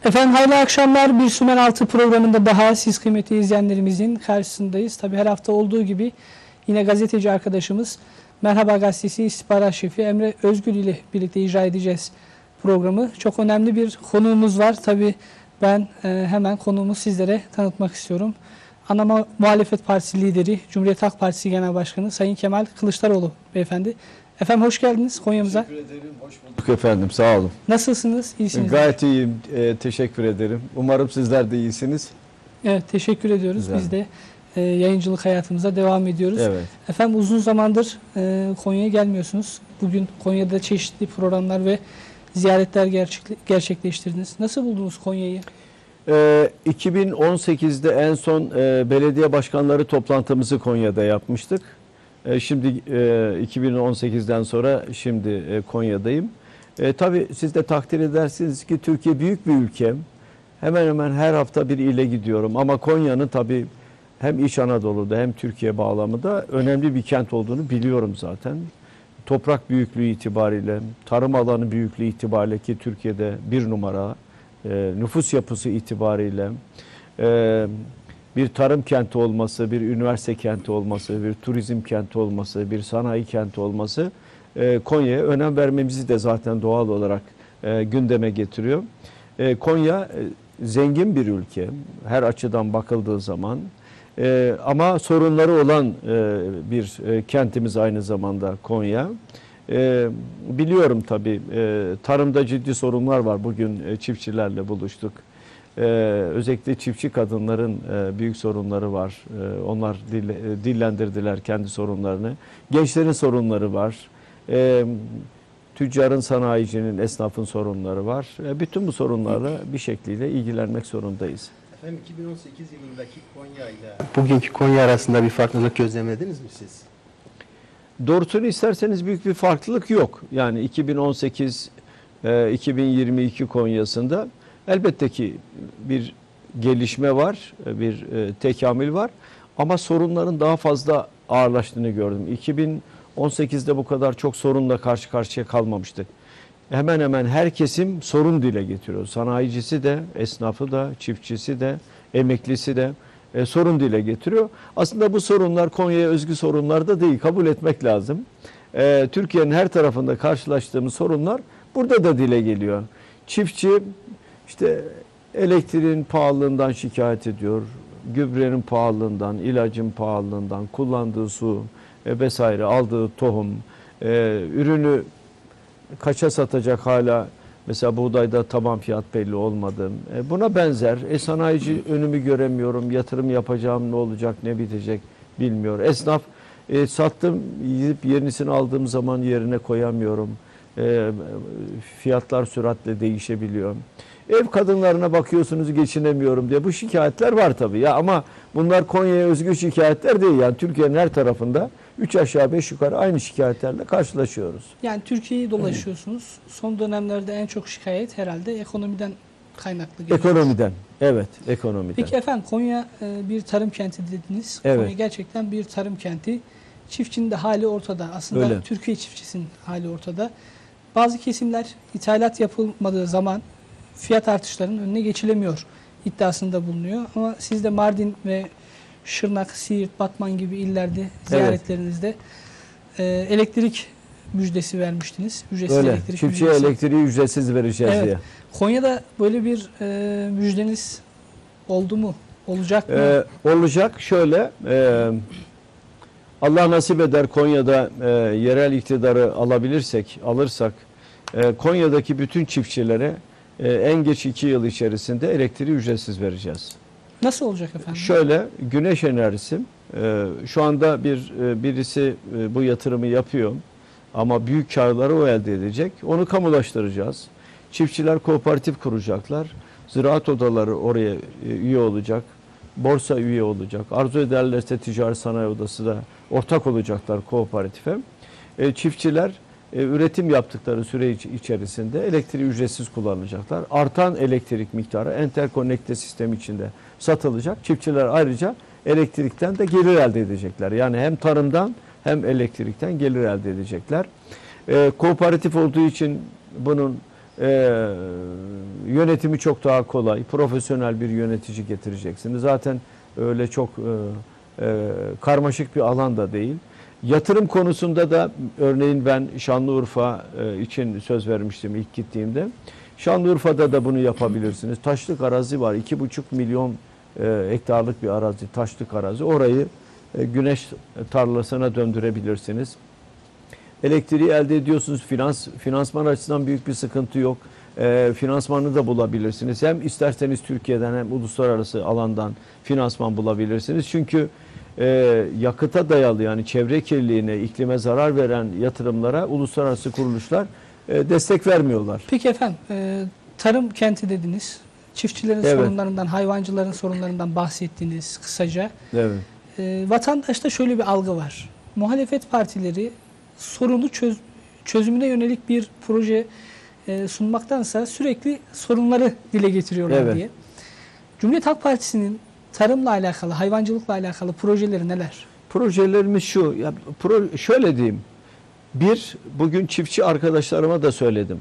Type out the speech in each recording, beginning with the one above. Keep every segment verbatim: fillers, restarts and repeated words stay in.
Efendim hayırlı akşamlar. Bir Sümer Altı programında daha siz kıymetli izleyenlerimizin karşısındayız. Tabi her hafta olduğu gibi yine gazeteci arkadaşımız Merhaba Gazetesi İstihbarat Şefi Emre Özgül ile birlikte icra edeceğiz programı. Çok önemli bir konuğumuz var. Tabi ben e, hemen konuğumu sizlere tanıtmak istiyorum. Ana Muhalefet Partisi lideri, Cumhuriyet Halk Partisi Genel Başkanı Sayın Kemal Kılıçdaroğlu beyefendi. Efendim hoş geldiniz Konya'mıza. Teşekkür ederim, hoş bulduk efendim, sağ olun. Nasılsınız, iyisiniz? Gayet iyiyim, e, teşekkür ederim. Umarım sizler de iyisiniz. Evet, teşekkür ediyoruz. Güzel. Biz de e, yayıncılık hayatımıza devam ediyoruz. Evet. Efendim uzun zamandır e, Konya'ya gelmiyorsunuz. Bugün Konya'da çeşitli programlar ve ziyaretler gerçek, gerçekleştirdiniz. Nasıl buldunuz Konya'yı? E, iki bin on sekizde en son e, belediye başkanları toplantımızı Konya'da yapmıştık. E, şimdi e, iki bin on sekizden sonra şimdi e, Konya'dayım. E, tabii siz de takdir edersiniz ki Türkiye büyük bir ülke. Hemen hemen her hafta bir ile gidiyorum. Ama Konya'nın tabii hem İç Anadolu'da hem Türkiye bağlamında önemli bir kent olduğunu biliyorum zaten. Toprak büyüklüğü itibariyle, tarım alanı büyüklüğü itibariyle ki Türkiye'de bir numara, e, nüfus yapısı itibariyle, e, bir tarım kenti olması, bir üniversite kenti olması, bir turizm kenti olması, bir sanayi kenti olması e, Konya'ya önem vermemizi de zaten doğal olarak e, gündeme getiriyor. E, Konya e, zengin bir ülke her açıdan bakıldığı zaman e, ama sorunları olan e, bir e, kentimiz aynı zamanda Konya. E, biliyorum tabii e, tarımda ciddi sorunlar var. Bugün e, çiftçilerle buluştuk. Ee, özellikle çiftçi kadınların e, büyük sorunları var. E, onlar dille, e, dillendirdiler kendi sorunlarını. Gençlerin sorunları var. E, tüccarın, sanayicinin, esnafın sorunları var. E, bütün bu sorunlarla bir şekliyle ilgilenmek zorundayız. Efendim iki bin on sekiz yılındaki Konya ile bugünkü Konya arasında bir farklılık gözlemlediniz mi siz? Doğrusunu isterseniz büyük bir farklılık yok. Yani iki bin on sekiz iki bin yirmi iki Konya'sında elbette ki bir gelişme var, bir tekamül var ama sorunların daha fazla ağırlaştığını gördüm. iki bin on sekizde bu kadar çok sorunla karşı karşıya kalmamıştık. Hemen hemen her kesim sorun dile getiriyor. Sanayicisi de, esnafı da, çiftçisi de, emeklisi de e, sorun dile getiriyor. Aslında bu sorunlar Konya'ya özgü sorunlar da değil, kabul etmek lazım. E, Türkiye'nin her tarafında karşılaştığımız sorunlar burada da dile geliyor. Çiftçi İşte elektriğin pahalılığından şikayet ediyor, gübrenin pahalılığından, ilacın pahalılığından, kullandığı su e, vesaire, aldığı tohum, e, ürünü kaça satacak hala, mesela buğdayda taban fiyat belli olmadı. E, buna benzer, e, sanayici önümü göremiyorum, yatırım yapacağım, ne olacak, ne bitecek bilmiyor. Esnaf, e, sattım, gidip yenisini aldığım zaman yerine koyamıyorum. E, fiyatlar süratle değişebiliyor. Ev kadınlarına bakıyorsunuz geçinemiyorum diye bu şikayetler var tabii ya, ama bunlar Konya'ya özgü şikayetler değil. Yani Türkiye'nin her tarafında üç aşağı beş yukarı aynı şikayetlerle karşılaşıyoruz. Yani Türkiye'yi dolaşıyorsunuz. Son dönemlerde en çok şikayet herhalde ekonomiden kaynaklı geliyor. Ekonomiden, evet, ekonomiden. Peki efendim Konya bir tarım kenti dediniz. Evet. Konya gerçekten bir tarım kenti. Çiftçinin de hali ortada. Aslında Öyle. Türkiye çiftçisinin hali ortada. Bazı kesimler ithalat yapılmadığı zaman fiyat artışlarının önüne geçilemiyor iddiasında bulunuyor. Ama siz de Mardin ve Şırnak, Siirt, Batman gibi illerde ziyaretlerinizde evet. e, elektrik müjdesi vermiştiniz. Ücretsiz Öyle. elektrik Çiftçiye müjdesi. elektriği ücretsiz vereceğiz evet. diye. Konya'da böyle bir e, müjdeniz oldu mu? Olacak mı? Ee, olacak. Şöyle, e, Allah nasip eder Konya'da e, yerel iktidarı alabilirsek, alırsak e, Konya'daki bütün çiftçilere Ee, en geç iki yıl içerisinde elektriği ücretsiz vereceğiz. Nasıl olacak efendim? Şöyle, güneş enerjisi. E, şu anda bir e, birisi e, bu yatırımı yapıyor ama büyük karları o elde edecek. Onu kamulaştıracağız. Çiftçiler kooperatif kuracaklar. Ziraat odaları oraya e, üye olacak. Borsa üye olacak. Arzu ederlerse Ticaret Sanayi Odası da ortak olacaklar kooperatife. E, çiftçiler E, üretim yaptıkları süre içerisinde elektriği ücretsiz kullanacaklar. Artan elektrik miktarı enterkonnekte sistem içinde satılacak. Çiftçiler ayrıca elektrikten de gelir elde edecekler. Yani hem tarımdan hem elektrikten gelir elde edecekler. E, kooperatif olduğu için bunun e, yönetimi çok daha kolay, profesyonel bir yönetici getireceksiniz. Zaten öyle çok e, e, karmaşık bir alan da değil. Yatırım konusunda da örneğin ben Şanlıurfa e, için söz vermiştim ilk gittiğimde. Şanlıurfa'da da bunu yapabilirsiniz. Taşlık arazi var. iki buçuk milyon e, hektarlık bir arazi, taşlık arazi. Orayı e, güneş tarlasına döndürebilirsiniz. Elektriği elde ediyorsunuz. Finans, finansman açısından büyük bir sıkıntı yok. E, finansmanı da bulabilirsiniz. Hem isterseniz Türkiye'den hem uluslararası alandan finansman bulabilirsiniz. Çünkü e, yakıta dayalı, yani çevre kirliliğine, iklime zarar veren yatırımlara uluslararası kuruluşlar e, destek vermiyorlar. Peki efendim, e, tarım kenti dediniz. Çiftçilerin Evet. sorunlarından, hayvancıların sorunlarından bahsettiniz kısaca. Evet. E, vatandaşta şöyle bir algı var. Muhalefet partileri sorunu çöz, çözümüne yönelik bir proje e, sunmaktansa sürekli sorunları dile getiriyorlar Evet. diye. Cumhuriyet Halk Partisi'nin tarımla alakalı, hayvancılıkla alakalı projeleri neler? Projelerimiz şu, ya pro, şöyle diyeyim. Bir, bugün çiftçi arkadaşlarıma da söyledim.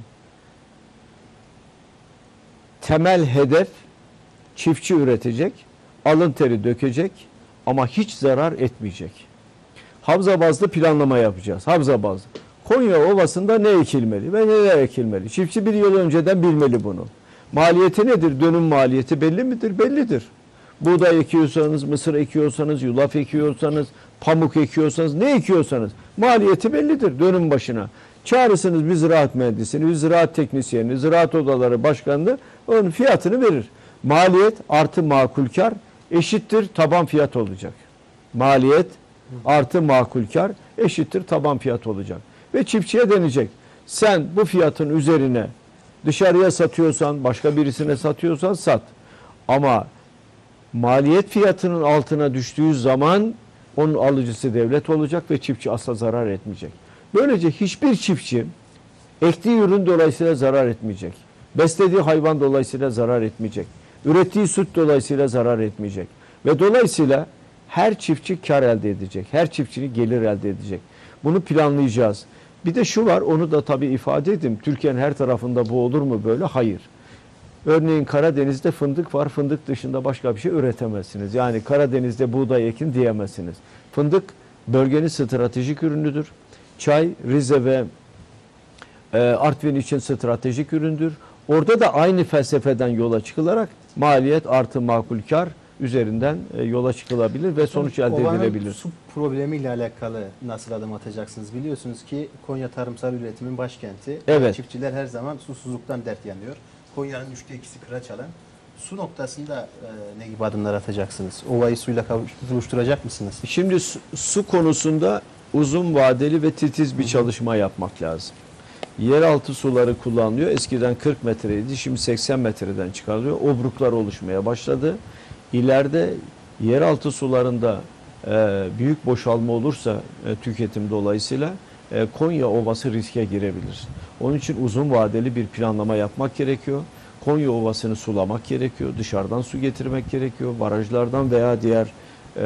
Temel hedef çiftçi üretecek, alın teri dökecek ama hiç zarar etmeyecek. Havza bazlı planlama yapacağız. Havza bazlı. Konya Ovası'nda ne ekilmeli ve neler ekilmeli? Çiftçi bir yıl önceden bilmeli bunu. Maliyeti nedir? Dönüm maliyeti belli midir? Bellidir. Buğday ekiyorsanız, mısır ekiyorsanız, yulaf ekiyorsanız, pamuk ekiyorsanız, ne ekiyorsanız maliyeti bellidir dönüm başına. Çağırırsınız bir ziraat mühendisini, bir ziraat teknisyenini, ziraat odaları başkanını, onun fiyatını verir. Maliyet artı makul kar eşittir taban fiyat olacak. Maliyet artı makul kar eşittir taban fiyat olacak. Ve çiftçiye denecek. Sen bu fiyatın üzerine dışarıya satıyorsan, başka birisine satıyorsan sat. Ama maliyet fiyatının altına düştüğü zaman onun alıcısı devlet olacak ve çiftçi asla zarar etmeyecek. Böylece hiçbir çiftçi ektiği ürün dolayısıyla zarar etmeyecek. Beslediği hayvan dolayısıyla zarar etmeyecek. Ürettiği süt dolayısıyla zarar etmeyecek. Ve dolayısıyla her çiftçi kar elde edecek. Her çiftçinin gelir elde edecek. Bunu planlayacağız. Bir de şu var, onu da tabii ifade edeyim. Türkiye'nin her tarafında bu olur mu böyle? Hayır. Örneğin Karadeniz'de fındık var. Fındık dışında başka bir şey üretemezsiniz. Yani Karadeniz'de buğday ekin diyemezsiniz. Fındık bölgenin stratejik ürünüdür. Çay, Rize ve e, Artvin için stratejik üründür. Orada da aynı felsefeden yola çıkılarak maliyet artı makul kar üzerinden e, yola çıkılabilir ve sonuç elde Ovanın edilebilir. su problemiyle alakalı nasıl adım atacaksınız? Biliyorsunuz ki Konya tarımsal üretimin başkenti. Evet. Çiftçiler her zaman susuzluktan dert yanıyor. Konya'nın üçte ikisi Kıraçalan. Su noktasında e, ne gibi adımlar atacaksınız? Ovayı suyla buluşturacak mısınız? Şimdi su, su konusunda uzun vadeli ve titiz bir çalışma yapmak lazım. Yeraltı suları kullanılıyor. Eskiden kırk metreydi. Şimdi seksen metreden çıkarılıyor. Obruklar oluşmaya başladı. İleride yeraltı sularında e, büyük boşalma olursa e, tüketim dolayısıyla e, Konya Ovası riske girebilir. Onun için uzun vadeli bir planlama yapmak gerekiyor. Konya Ovası'nı sulamak gerekiyor. Dışarıdan su getirmek gerekiyor. Barajlardan veya diğer e,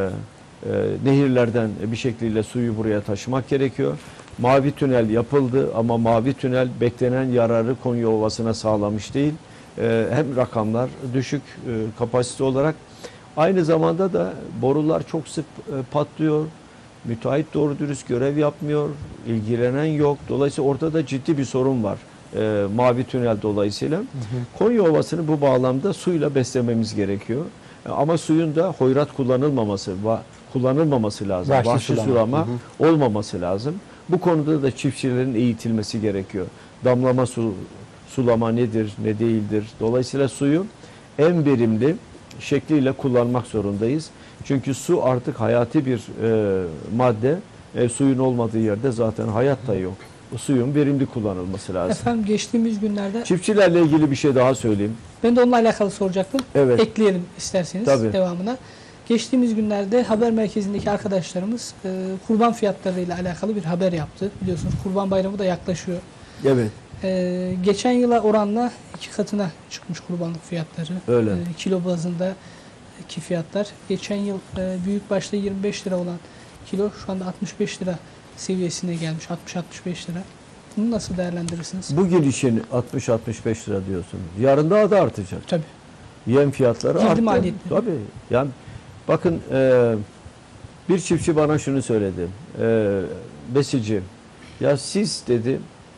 e, nehirlerden bir şekilde suyu buraya taşımak gerekiyor. Mavi tünel yapıldı ama mavi tünel beklenen yararı Konya Ovası'na sağlamış değil. E, hem rakamlar düşük e, kapasite olarak, aynı zamanda da borular çok sık e, patlıyor. Müteahhit doğru dürüst görev yapmıyor, ilgilenen yok. Dolayısıyla ortada ciddi bir sorun var. E, mavi tünel dolayısıyla. Hı hı. Konya Ovası'nı bu bağlamda suyla beslememiz gerekiyor. E, ama suyun da hoyrat kullanılmaması, va, kullanılmaması lazım. Vahşi, Vahşi sulama, sulama hı hı. olmaması lazım. Bu konuda da çiftçilerin eğitilmesi gerekiyor. Damlama su, sulama nedir, ne değildir. Dolayısıyla suyu en verimli şekliyle kullanmak zorundayız. Çünkü su artık hayati bir e, madde. E, suyun olmadığı yerde zaten hayat da yok. O suyun verimli kullanılması lazım. Efendim geçtiğimiz günlerde Çiftçilerle ilgili bir şey daha söyleyeyim. ben de onunla alakalı soracaktım. Evet. Ekleyelim isterseniz Tabii. devamına. Geçtiğimiz günlerde haber merkezindeki arkadaşlarımız e, kurban fiyatlarıyla alakalı bir haber yaptı. Biliyorsunuz Kurban Bayramı da yaklaşıyor. Evet. E, geçen yıla oranla iki katına çıkmış kurbanlık fiyatları. Öyle. E, kilo bazında ki fiyatlar. Geçen yıl e, büyük başta yirmi beş lira olan kilo şu anda altmış beş lira seviyesine gelmiş. altmış altmış beş lira. Bunu nasıl değerlendirirsiniz? Bugün için altmış altmış beş lira diyorsunuz. Yarın daha da artacak. Tabii. Yem fiyatları Girdi arttı. maliyetleri. Tabii. Yani bakın e, bir çiftçi bana şunu söyledi. E, besici. Ya siz dedi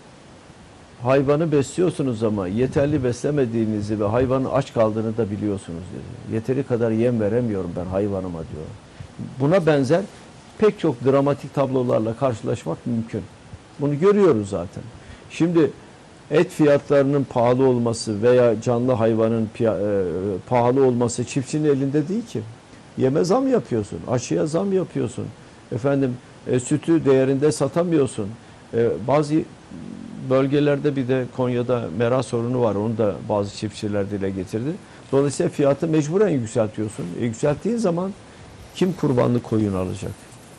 hayvanı besliyorsunuz ama yeterli beslemediğinizi ve hayvanın aç kaldığını da biliyorsunuz dedi. Yeteri kadar yem veremiyorum ben hayvanıma diyor. Buna benzer pek çok dramatik tablolarla karşılaşmak mümkün. Bunu görüyoruz zaten. Şimdi et fiyatlarının pahalı olması veya canlı hayvanın e, pahalı olması çiftçinin elinde değil ki. Yeme zam yapıyorsun, aşıya zam yapıyorsun. Efendim e, sütü değerinde satamıyorsun. E, bazı bölgelerde bir de Konya'da mera sorunu var. Onu da bazı çiftçiler dile getirdi. Dolayısıyla fiyatı mecburen yükseltiyorsun. E, yükselttiğin zaman kim kurbanlık koyun alacak?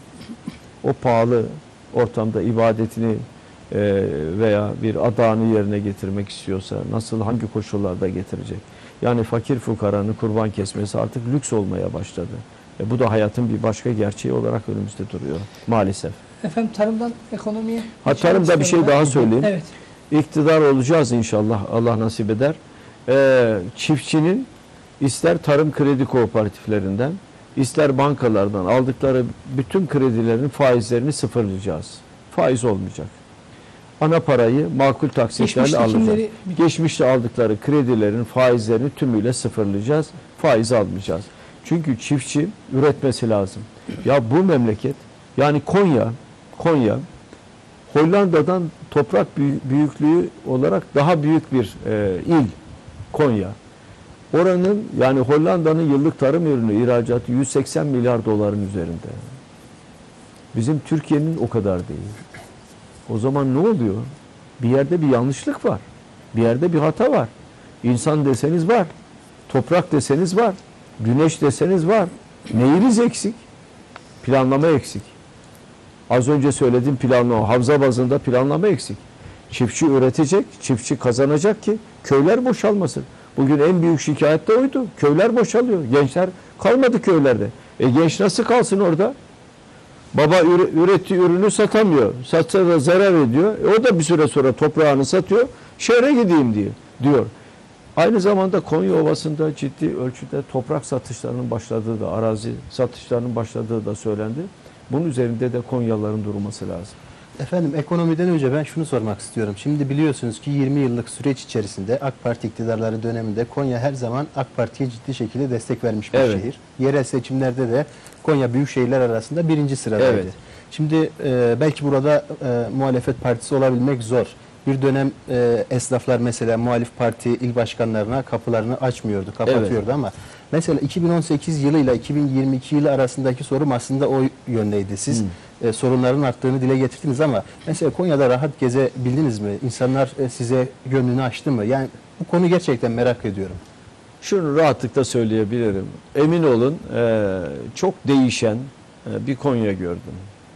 O pahalı ortamda ibadetini e, veya bir adağını yerine getirmek istiyorsa nasıl, hangi koşullarda getirecek? Yani fakir fukaranın kurban kesmesi artık lüks olmaya başladı. E, bu da hayatın bir başka gerçeği olarak önümüzde duruyor maalesef. Efendim tarımdan ekonomiye... Ha, tarımda bir şey daha söyleyeyim. Evet. İktidar olacağız inşallah, Allah nasip eder. Ee, çiftçinin ister tarım kredi kooperatiflerinden, ister bankalardan aldıkları bütün kredilerin faizlerini sıfırlayacağız. Faiz olmayacak. Ana parayı makul taksitlerle Geçmişte alacağız. kimleri- Geçmişte aldıkları kredilerin faizlerini tümüyle sıfırlayacağız. Faiz almayacağız. Çünkü çiftçi üretmesi lazım. Ya bu memleket, yani Konya, Konya Hollanda'dan toprak büyüklüğü olarak daha büyük bir e, il Konya. Oranın, yani Hollanda'nın yıllık tarım ürünü ihracatı yüz seksen milyar doların üzerinde. Bizim Türkiye'nin o kadar değil. O zaman ne oluyor? Bir yerde bir yanlışlık var. Bir yerde bir hata var. İnsan deseniz var. Toprak deseniz var. Güneş deseniz var. Neyiniz eksik? Planlama eksik. Az önce söylediğim planlama, havza bazında planlama eksik. Çiftçi üretecek, çiftçi kazanacak ki köyler boşalmasın. Bugün en büyük şikayet de oydu. Köyler boşalıyor. Gençler kalmadı köylerde. E genç nasıl kalsın orada? Baba ürettiği ürünü satamıyor. Satsa da zarar ediyor. E o da bir süre sonra toprağını satıyor. Şehre gideyim diye diyor. Aynı zamanda Konya Ovası'nda ciddi ölçüde toprak satışlarının başladığı da, arazi satışlarının başladığı da söylendi. Bunun üzerinde de Konyalıların durması lazım. Efendim ekonomiden önce ben şunu sormak istiyorum. Şimdi biliyorsunuz ki yirmi yıllık süreç içerisinde AK Parti iktidarları döneminde Konya her zaman AK Parti'ye ciddi şekilde destek vermiş bir Evet. şehir. Yerel seçimlerde de Konya büyük şehirler arasında birinci sıradaydı. Evet. Şimdi e, belki burada e, muhalefet partisi olabilmek zor. Bir dönem e, esnaflar mesela muhalif parti il başkanlarına kapılarını açmıyordu, kapatıyordu Evet. ama mesela iki bin on sekiz yılıyla iki bin yirmi iki yılı arasındaki sorum aslında o yöndeydi. Siz Hmm. e, sorunların arttığını dile getirdiniz ama mesela Konya'da rahat gezebildiniz mi? İnsanlar e, size gönlünü açtı mı? Yani bu konu gerçekten merak ediyorum. Şunu rahatlıkla söyleyebilirim. Emin olun e, çok değişen e, bir Konya gördüm.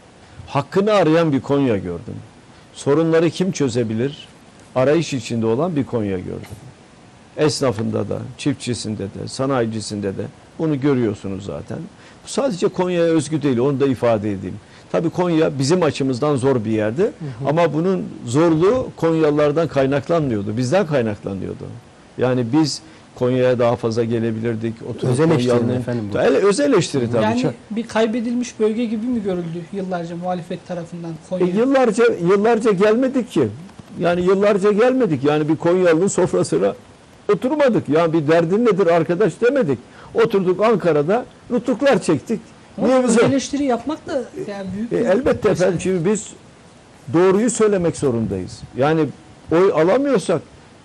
Hakkını arayan bir Konya gördüm. Sorunları kim çözebilir? Arayış içinde olan bir Konya gördüm. Esnafında da, çiftçisinde de, sanayicisinde de bunu görüyorsunuz zaten. Bu sadece Konya'ya özgü değil, onu da ifade edeyim. Tabii Konya bizim açımızdan zor bir yerdi. Hı hı. Ama bunun zorluğu Konyalılardan kaynaklanmıyordu, bizden kaynaklanıyordu. Yani biz Konya'ya daha fazla gelebilirdik. Öz eleştiri efendim bu. El, öz eleştiri tabii. Yani bir kaybedilmiş bölge gibi mi görüldü yıllarca muhalefet tarafından Konya? E, yıllarca yıllarca gelmedik ki. Yani yıllarca gelmedik. Yani bir Konyalı'nın sofrasına oturmadık. Yani bir derdin nedir arkadaş demedik. Oturduk Ankara'da nutuklar çektik. Ama öz bize? eleştiri yapmak da yani büyük E, bir elbette efendim, şimdi biz doğruyu söylemek zorundayız. Yani oy alamıyorsak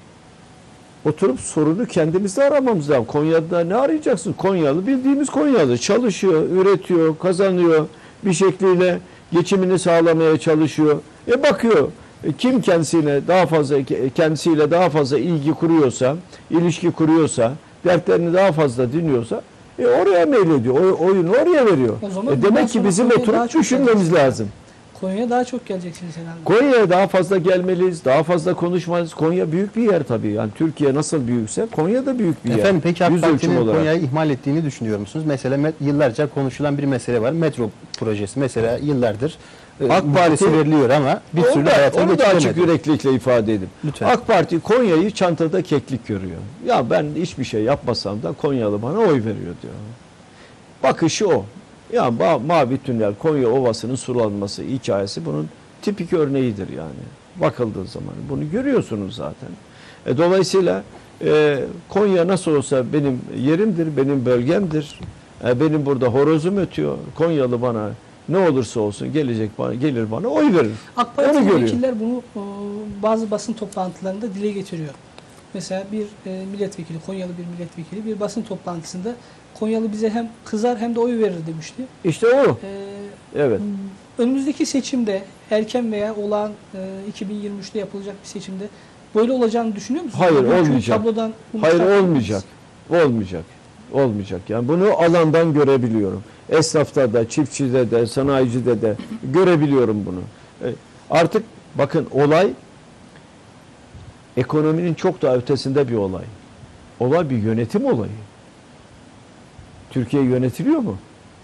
oturup sorunu kendimizde aramamız lazım. Konya'da ne arayacaksın? Konyalı bildiğimiz Konyalı. Çalışıyor, üretiyor, kazanıyor. Bir şekliyle geçimini sağlamaya çalışıyor. E bakıyor. E, kim kendisine daha fazla kendisiyle daha fazla ilgi kuruyorsa, ilişki kuruyorsa, dertlerini daha fazla dinliyorsa e oraya meylediyor. Oy, oyunu oraya veriyor. O zaman E demek ki bundan bizim sonra Konya daha oturup çok düşünmemiz çalışacak. lazım. Konya'ya daha çok geleceksiniz herhalde. Konya'ya daha fazla gelmeliyiz, daha fazla konuşmalıyız. Konya büyük bir yer tabii. Yani Türkiye nasıl büyükse Konya da büyük bir yer. Efendim peki AK Yüz ölçüm Parti'nin olarak. Konya'yı ihmal ettiğini düşünüyor musunuz? Mesela met- yıllarca konuşulan bir mesele var. Metro projesi mesela yıllardır e, AK Parti müjdesi veriliyor ama bir Onu türlü da, hayata onu da açık geçiremedi. yüreklilikle ifade edin. Lütfen. AK Parti Konya'yı çantada keklik görüyor. Ya ben hiçbir şey yapmasam da Konyalı bana oy veriyor diyor. Bakışı o. Ya ma- Mavi Tünel, Konya Ovası'nın sulanması hikayesi bunun tipik örneğidir yani. Bakıldığı zaman bunu görüyorsunuz zaten. E, dolayısıyla e, Konya nasıl olsa benim yerimdir, benim bölgemdir. E, benim burada horozum ötüyor. Konyalı bana ne olursa olsun gelecek bana gelir bana oy verir. AK Onu Parti görüyor. vekiller bunu e, bazı basın toplantılarında dile getiriyor. Mesela bir e, milletvekili, Konyalı bir milletvekili bir basın toplantısında Konyalı bize hem kızar hem de oy verir demişti. İşte o. E, Evet. Önümüzdeki seçimde erken veya olağan e, iki bin yirmi üçte yapılacak bir seçimde böyle olacağını düşünüyor musunuz? Hayır, Bugünkü olmayacak. Tablodan bunu Hayır çıkartabilir miyiz? olmayacak. Olmayacak. Olmayacak. Yani bunu alandan görebiliyorum. Esnafta da, çiftçide de, sanayicide de görebiliyorum bunu. E, Artık bakın olay ekonominin çok daha ötesinde bir olay. Olay bir yönetim olayı. Türkiye yönetiliyor mu?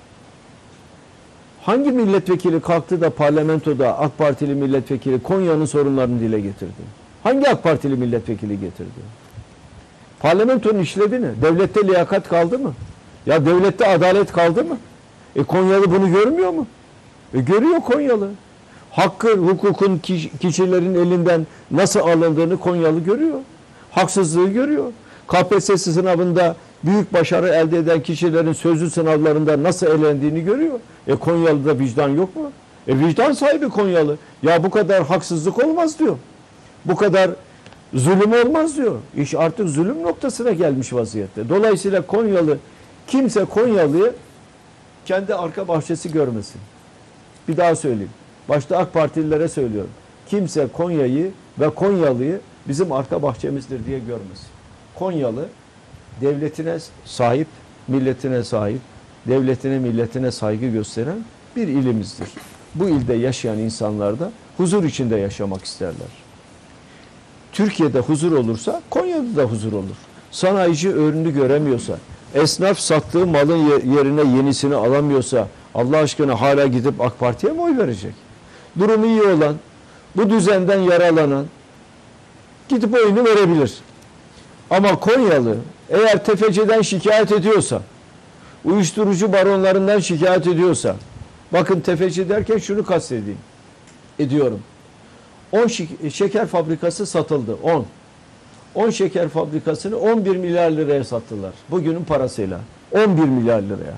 Hangi milletvekili kalktı da parlamentoda AK Partili milletvekili Konya'nın sorunlarını dile getirdi? Hangi AK Partili milletvekili getirdi? Parlamentonun işlevi ne? Devlette liyakat kaldı mı? Ya devlette adalet kaldı mı? E Konyalı bunu görmüyor mu? E görüyor Konyalı. Hakkı, hukukun kiş- kişilerin elinden nasıl alındığını Konyalı görüyor. Haksızlığı görüyor. K P S S sınavında büyük başarı elde eden kişilerin sözlü sınavlarında nasıl elendiğini görüyor. E Konyalı'da vicdan yok mu? E vicdan sahibi Konyalı. Ya bu kadar haksızlık olmaz diyor. Bu kadar zulüm olmaz diyor. İş artık zulüm noktasına gelmiş vaziyette. Dolayısıyla Konyalı, kimse Konyalı'yı kendi arka bahçesi görmesin. Bir daha söyleyeyim. Başta AK Partililere söylüyorum. Kimse Konya'yı ve Konyalı'yı bizim arka bahçemizdir diye görmesin. Konyalı devletine sahip, milletine sahip, devletine, milletine saygı gösteren bir ilimizdir. Bu ilde yaşayan insanlar da huzur içinde yaşamak isterler. Türkiye'de huzur olursa Konya'da da huzur olur. Sanayici ürünü göremiyorsa, esnaf sattığı malın yerine yenisini alamıyorsa Allah aşkına hala gidip AK Parti'ye mi oy verecek? Durumu iyi olan, bu düzenden yaralanan gidip oyunu verebilir. Ama Konyalı eğer tefeciden şikayet ediyorsa, uyuşturucu baronlarından şikayet ediyorsa, bakın tefeci derken şunu kastedeyim, ediyorum. on şeker fabrikası satıldı. on. on şeker fabrikasını on bir milyar liraya sattılar. Bugünün parasıyla. on bir milyar liraya.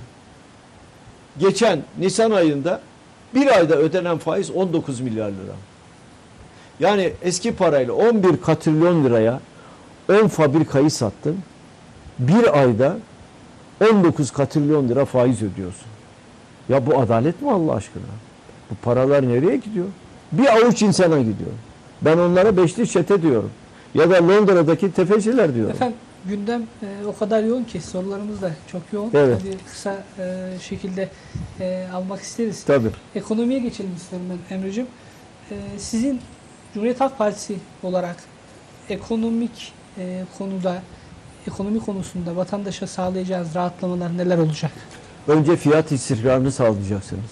Geçen Nisan ayında bir ayda ödenen faiz on dokuz milyar lira. Yani eski parayla on bir katrilyon liraya on fabrikayı sattın. Bir ayda on dokuz katrilyon lira faiz ödüyorsun. Ya bu adalet mi Allah aşkına? Bu paralar nereye gidiyor? Bir avuç insana gidiyor. Ben onlara beşli çete diyorum. Ya da Londra'daki tefeciler diyorum. Efendim gündem e, o kadar yoğun ki sorularımız da çok yoğun. Evet. Tabii kısa e, şekilde e, almak isteriz. Tabii. Ekonomiye geçelim isterim ben Emre'cim. E, sizin Cumhuriyet Halk Partisi olarak ekonomik e, konuda, ekonomi konusunda vatandaşa sağlayacağınız rahatlamalar neler olacak? Önce fiyat istikrarını sağlayacaksınız.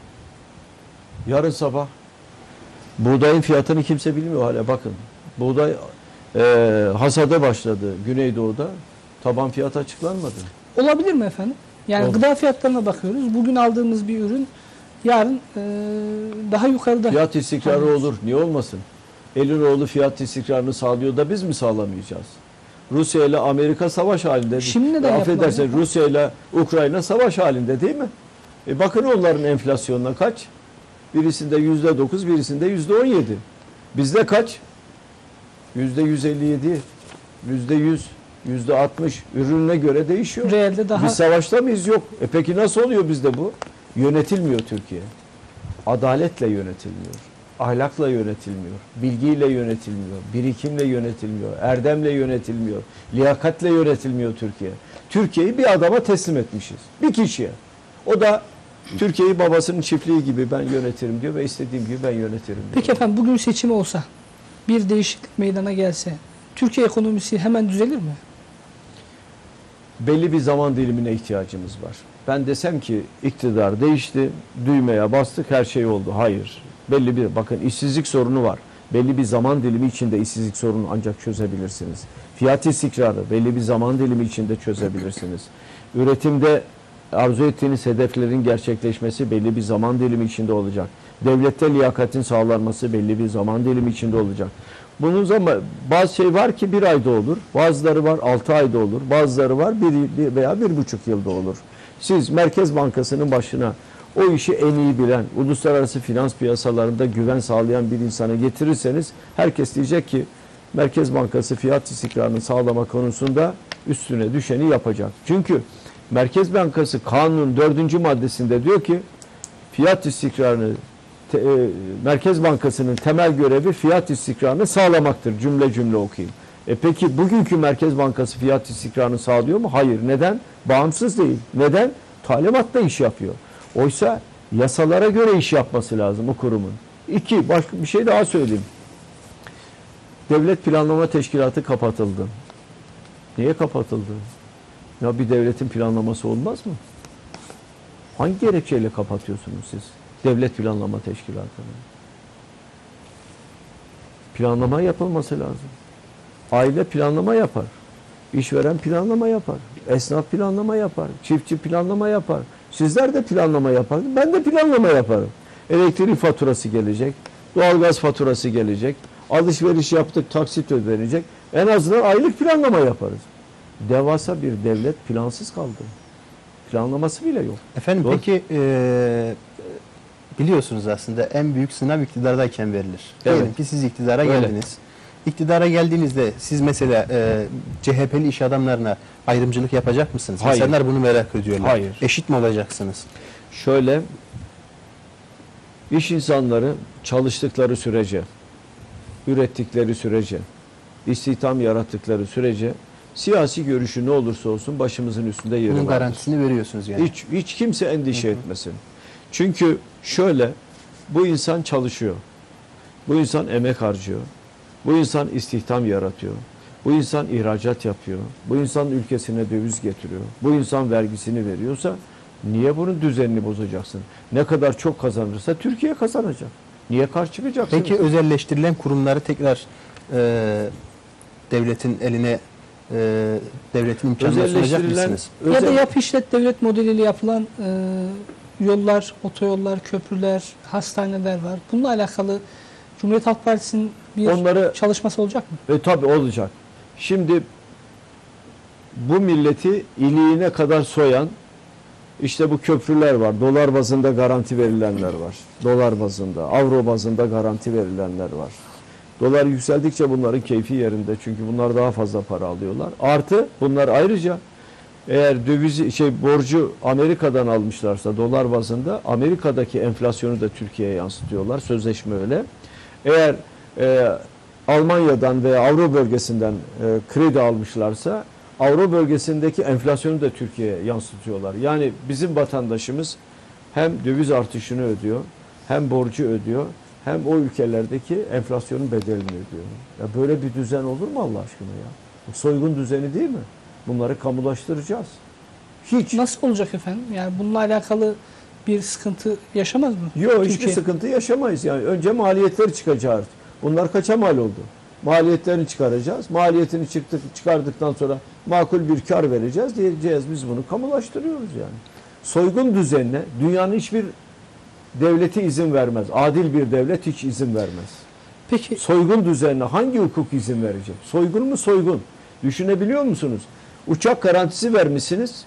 Yarın sabah buğdayın fiyatını kimse bilmiyor hala, bakın. Buğday e, hasada başladı Güneydoğu'da. Taban fiyat açıklanmadı. Olabilir mi efendim? Yani Olur. gıda fiyatlarına bakıyoruz. Bugün aldığımız bir ürün yarın e, daha yukarıda. Fiyat istikrarı olur. Niye olmasın? Elinoğlu fiyat istikrarını sağlıyor da biz mi sağlamayacağız? Rusya ile Amerika savaş halinde. Şimdi neden E, affedersin, yapılamıyor? Rusya ile Ukrayna savaş halinde değil mi? E bakın onların enflasyonuna kaç? Birisinde yüzde dokuz, birisinde yüzde on yedi. Bizde kaç? Yüzde yüz elli yedi, yüzde yüz, yüzde altmış, ürününe göre değişiyor. Realde daha Biz savaşta mıyız? Yok. E peki nasıl oluyor bizde bu? Yönetilmiyor Türkiye. Adaletle yönetilmiyor. Ahlakla yönetilmiyor. Bilgiyle yönetilmiyor. Birikimle yönetilmiyor. Erdemle yönetilmiyor. Liyakatle yönetilmiyor Türkiye. Türkiye'yi bir adama teslim etmişiz. Bir kişiye. O da Türkiye'yi babasının çiftliği gibi ben yönetirim diyor ve istediğim gibi ben yönetirim diyor. Peki efendim bugün seçim olsa, bir değişiklik meydana gelse, Türkiye ekonomisi hemen düzelir mi? Belli bir zaman dilimine ihtiyacımız var. Ben desem ki iktidar değişti, düğmeye bastık, her şey oldu. Hayır. Belli bir, bakın işsizlik sorunu var. Belli bir zaman dilimi içinde işsizlik sorunu ancak çözebilirsiniz. Fiyat istikrarı belli bir zaman dilimi içinde çözebilirsiniz. Üretimde arzu ettiğiniz hedeflerin gerçekleşmesi belli bir zaman dilimi içinde olacak. Devlette liyakatin sağlanması belli bir zaman dilimi içinde olacak. Bunun zaman bazı şey var ki bir ayda olur, bazıları var altı ayda olur, bazıları var bir veya bir buçuk yılda olur. Siz Merkez Bankası'nın başına o işi en iyi bilen, uluslararası finans piyasalarında güven sağlayan bir insanı getirirseniz herkes diyecek ki Merkez Bankası fiyat istikrarını sağlama konusunda üstüne düşeni yapacak. Çünkü Merkez Bankası kanunun dördüncü maddesinde diyor ki fiyat istikrarını te, e, Merkez Bankası'nın temel görevi fiyat istikrarını sağlamaktır. Cümle cümle okuyayım. E peki bugünkü Merkez Bankası fiyat istikrarını sağlıyor mu? Hayır. Neden? Bağımsız değil. Neden? Talimatla iş yapıyor. Oysa yasalara göre iş yapması lazım o kurumun. İki, başka bir şey daha söyleyeyim. Devlet Planlama Teşkilatı kapatıldı. Niye kapatıldı? Ya bir devletin planlaması olmaz mı? Hangi gerekçeyle kapatıyorsunuz siz Devlet Planlama Teşkilatı'nı? Planlama yapılması lazım. Aile planlama yapar. İşveren planlama yapar. Esnaf planlama yapar. Çiftçi planlama yapar. Sizler de planlama yapar. Ben de planlama yaparım. Elektrik faturası gelecek. Doğalgaz faturası gelecek. Alışveriş yaptık, taksit ödenecek. En azından aylık planlama yaparız. Devasa bir devlet plansız kaldı. Planlaması bile yok. Efendim Doğru. peki e, biliyorsunuz aslında en büyük sınav iktidardayken verilir. Evet. Diyelim ki siz iktidara Öyle. geldiniz. İktidara geldiğinizde siz mesela e, C H P'li iş adamlarına ayrımcılık yapacak mısınız? Hayır. İnsanlar bunu merak ediyorlar. Hayır. Eşit mi olacaksınız? Şöyle, iş insanları çalıştıkları sürece, ürettikleri sürece, istihdam yarattıkları sürece siyasi görüşü ne olursa olsun başımızın üstünde yeri Bunun vardır. garantisini veriyorsunuz yani. Hiç, hiç kimse endişe etmesin. Çünkü şöyle, bu insan çalışıyor. Bu insan emek harcıyor. Bu insan istihdam yaratıyor. Bu insan ihracat yapıyor. Bu insan ülkesine döviz getiriyor. Bu insan vergisini veriyorsa niye bunun düzenini bozacaksın? Ne kadar çok kazanırsa Türkiye kazanacak. Niye karşı çıkacaksın? Peki özelleştirilen kurumları tekrar e, devletin eline e, devletin imkanına sunacak mısınız? Ya da özel- yap işlet devlet modeliyle yapılan e, yollar, otoyollar, köprüler, hastaneler var. Bununla alakalı Cumhuriyet Halk Partisi'nin bir Onları çalışması olacak mı? E tabi olacak. Şimdi bu milleti iliğine kadar soyan işte bu köprüler var. Dolar bazında garanti verilenler var. Dolar bazında, avro bazında garanti verilenler var. Dolar yükseldikçe bunların keyfi yerinde. Çünkü bunlar daha fazla para alıyorlar. Artı bunlar ayrıca eğer dövizi şey borcu Amerika'dan almışlarsa dolar bazında Amerika'daki enflasyonu da Türkiye'ye yansıtıyorlar. Sözleşme öyle. Eğer e, Almanya'dan veya Avro bölgesinden e, kredi almışlarsa Avro bölgesindeki enflasyonu da Türkiye'ye yansıtıyorlar. Yani bizim vatandaşımız hem döviz artışını ödüyor, hem borcu ödüyor, hem o ülkelerdeki enflasyonun bedelini ödüyor. Ya böyle bir düzen olur mu Allah aşkına ya? Bu soygun düzeni değil mi? Bunları kamulaştıracağız. Hiç. Nasıl olacak efendim? Yani bununla alakalı bir sıkıntı yaşamaz mı? Yok hiçbir Türkiye? sıkıntı yaşamayız. Yani önce maliyetleri çıkacağız. Bunlar kaça mal oldu? Maliyetlerini çıkaracağız. Maliyetini çıktık, çıkardıktan sonra makul bir kar vereceğiz. Diyeceğiz biz bunu kamulaştırıyoruz yani. Soygun düzenine dünyanın hiçbir devleti izin vermez. Adil bir devlet hiç izin vermez. Peki Soygun düzenine hangi hukuk izin verecek? Soygun mu soygun? Düşünebiliyor musunuz? Uçak garantisi vermişsiniz.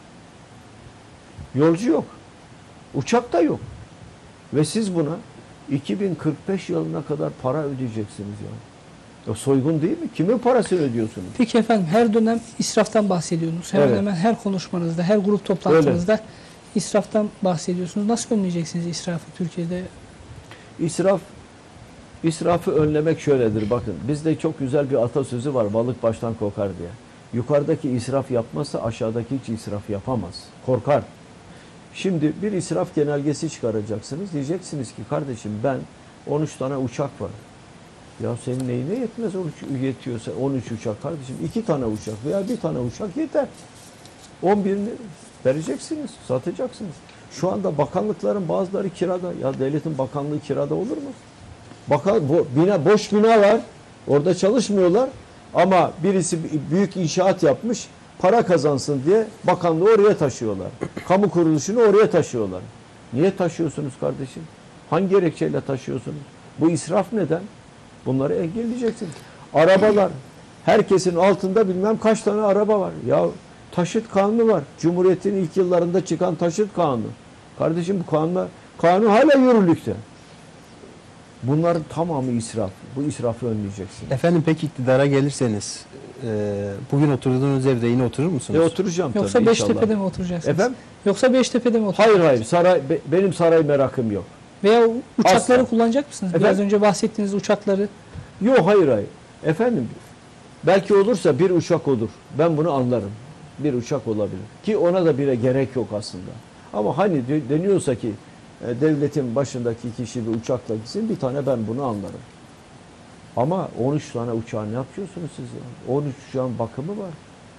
Yolcu yok. Uçak da yok. Ve siz buna iki bin kırk beş yılına kadar para ödeyeceksiniz yani. O soygun değil mi? Kimin parasını ödüyorsunuz? Peki efendim her dönem israftan bahsediyorsunuz. Hemen Evet. hemen her konuşmanızda, her grup toplantınızda israftan bahsediyorsunuz. Nasıl önleyeceksiniz israfı Türkiye'de? İsraf, israfı önlemek şöyledir. Bakın bizde çok güzel bir atasözü var. Balık baştan kokar diye. Yukarıdaki israf yapmazsa aşağıdaki hiç israf yapamaz. Korkar. Şimdi bir israf genelgesi çıkaracaksınız. Diyeceksiniz ki kardeşim ben on üç tane uçak var. Ya senin neyine yetmez on üç yetiyorsa on üç uçak kardeşim. iki tane uçak veya bir tane uçak yeter. on birini vereceksiniz, satacaksınız. Şu anda bakanlıkların bazıları kirada. Ya devletin bakanlığı kirada olur mu? Bakan, bo, bina, boş bina var. Orada çalışmıyorlar. Ama birisi büyük inşaat yapmış. Para kazansın diye bakanlığı oraya taşıyorlar. Kamu kuruluşunu oraya taşıyorlar. Niye taşıyorsunuz kardeşim? Hangi gerekçeyle taşıyorsunuz? Bu israf neden? Bunları engelleyeceksiniz. Arabalar. Herkesin altında bilmem kaç tane araba var. Ya taşıt kanunu var. Cumhuriyet'in ilk yıllarında çıkan taşıt kanunu. Kardeşim bu kanunla, kanun hala yürürlükte. Bunların tamamı israf. Bu israfı önleyeceksiniz. Efendim peki iktidara gelirseniz e, bugün oturduğunuz evde yine oturur musunuz? E oturacağım Yoksa tabii Beştepe'de inşallah. mi oturacaksınız? Efendim? Yoksa Beştepe'de mi oturacaksınız? Hayır hayır. Saray, be- benim saray merakım yok. Veya uçakları Asla. kullanacak mısınız? Biraz Efendim? önce bahsettiğiniz uçakları. Yok hayır hayır. Efendim belki olursa bir uçak olur. Ben bunu anlarım. Bir uçak olabilir. Ki ona da bile gerek yok aslında. Ama hani de- deniyorsa ki e, devletin başındaki kişi bir uçakla gitsin, bir tane ben bunu anlarım. Ama on üç tane uçağı ne yapıyorsunuz siz ya? on üç uçağın bakımı var.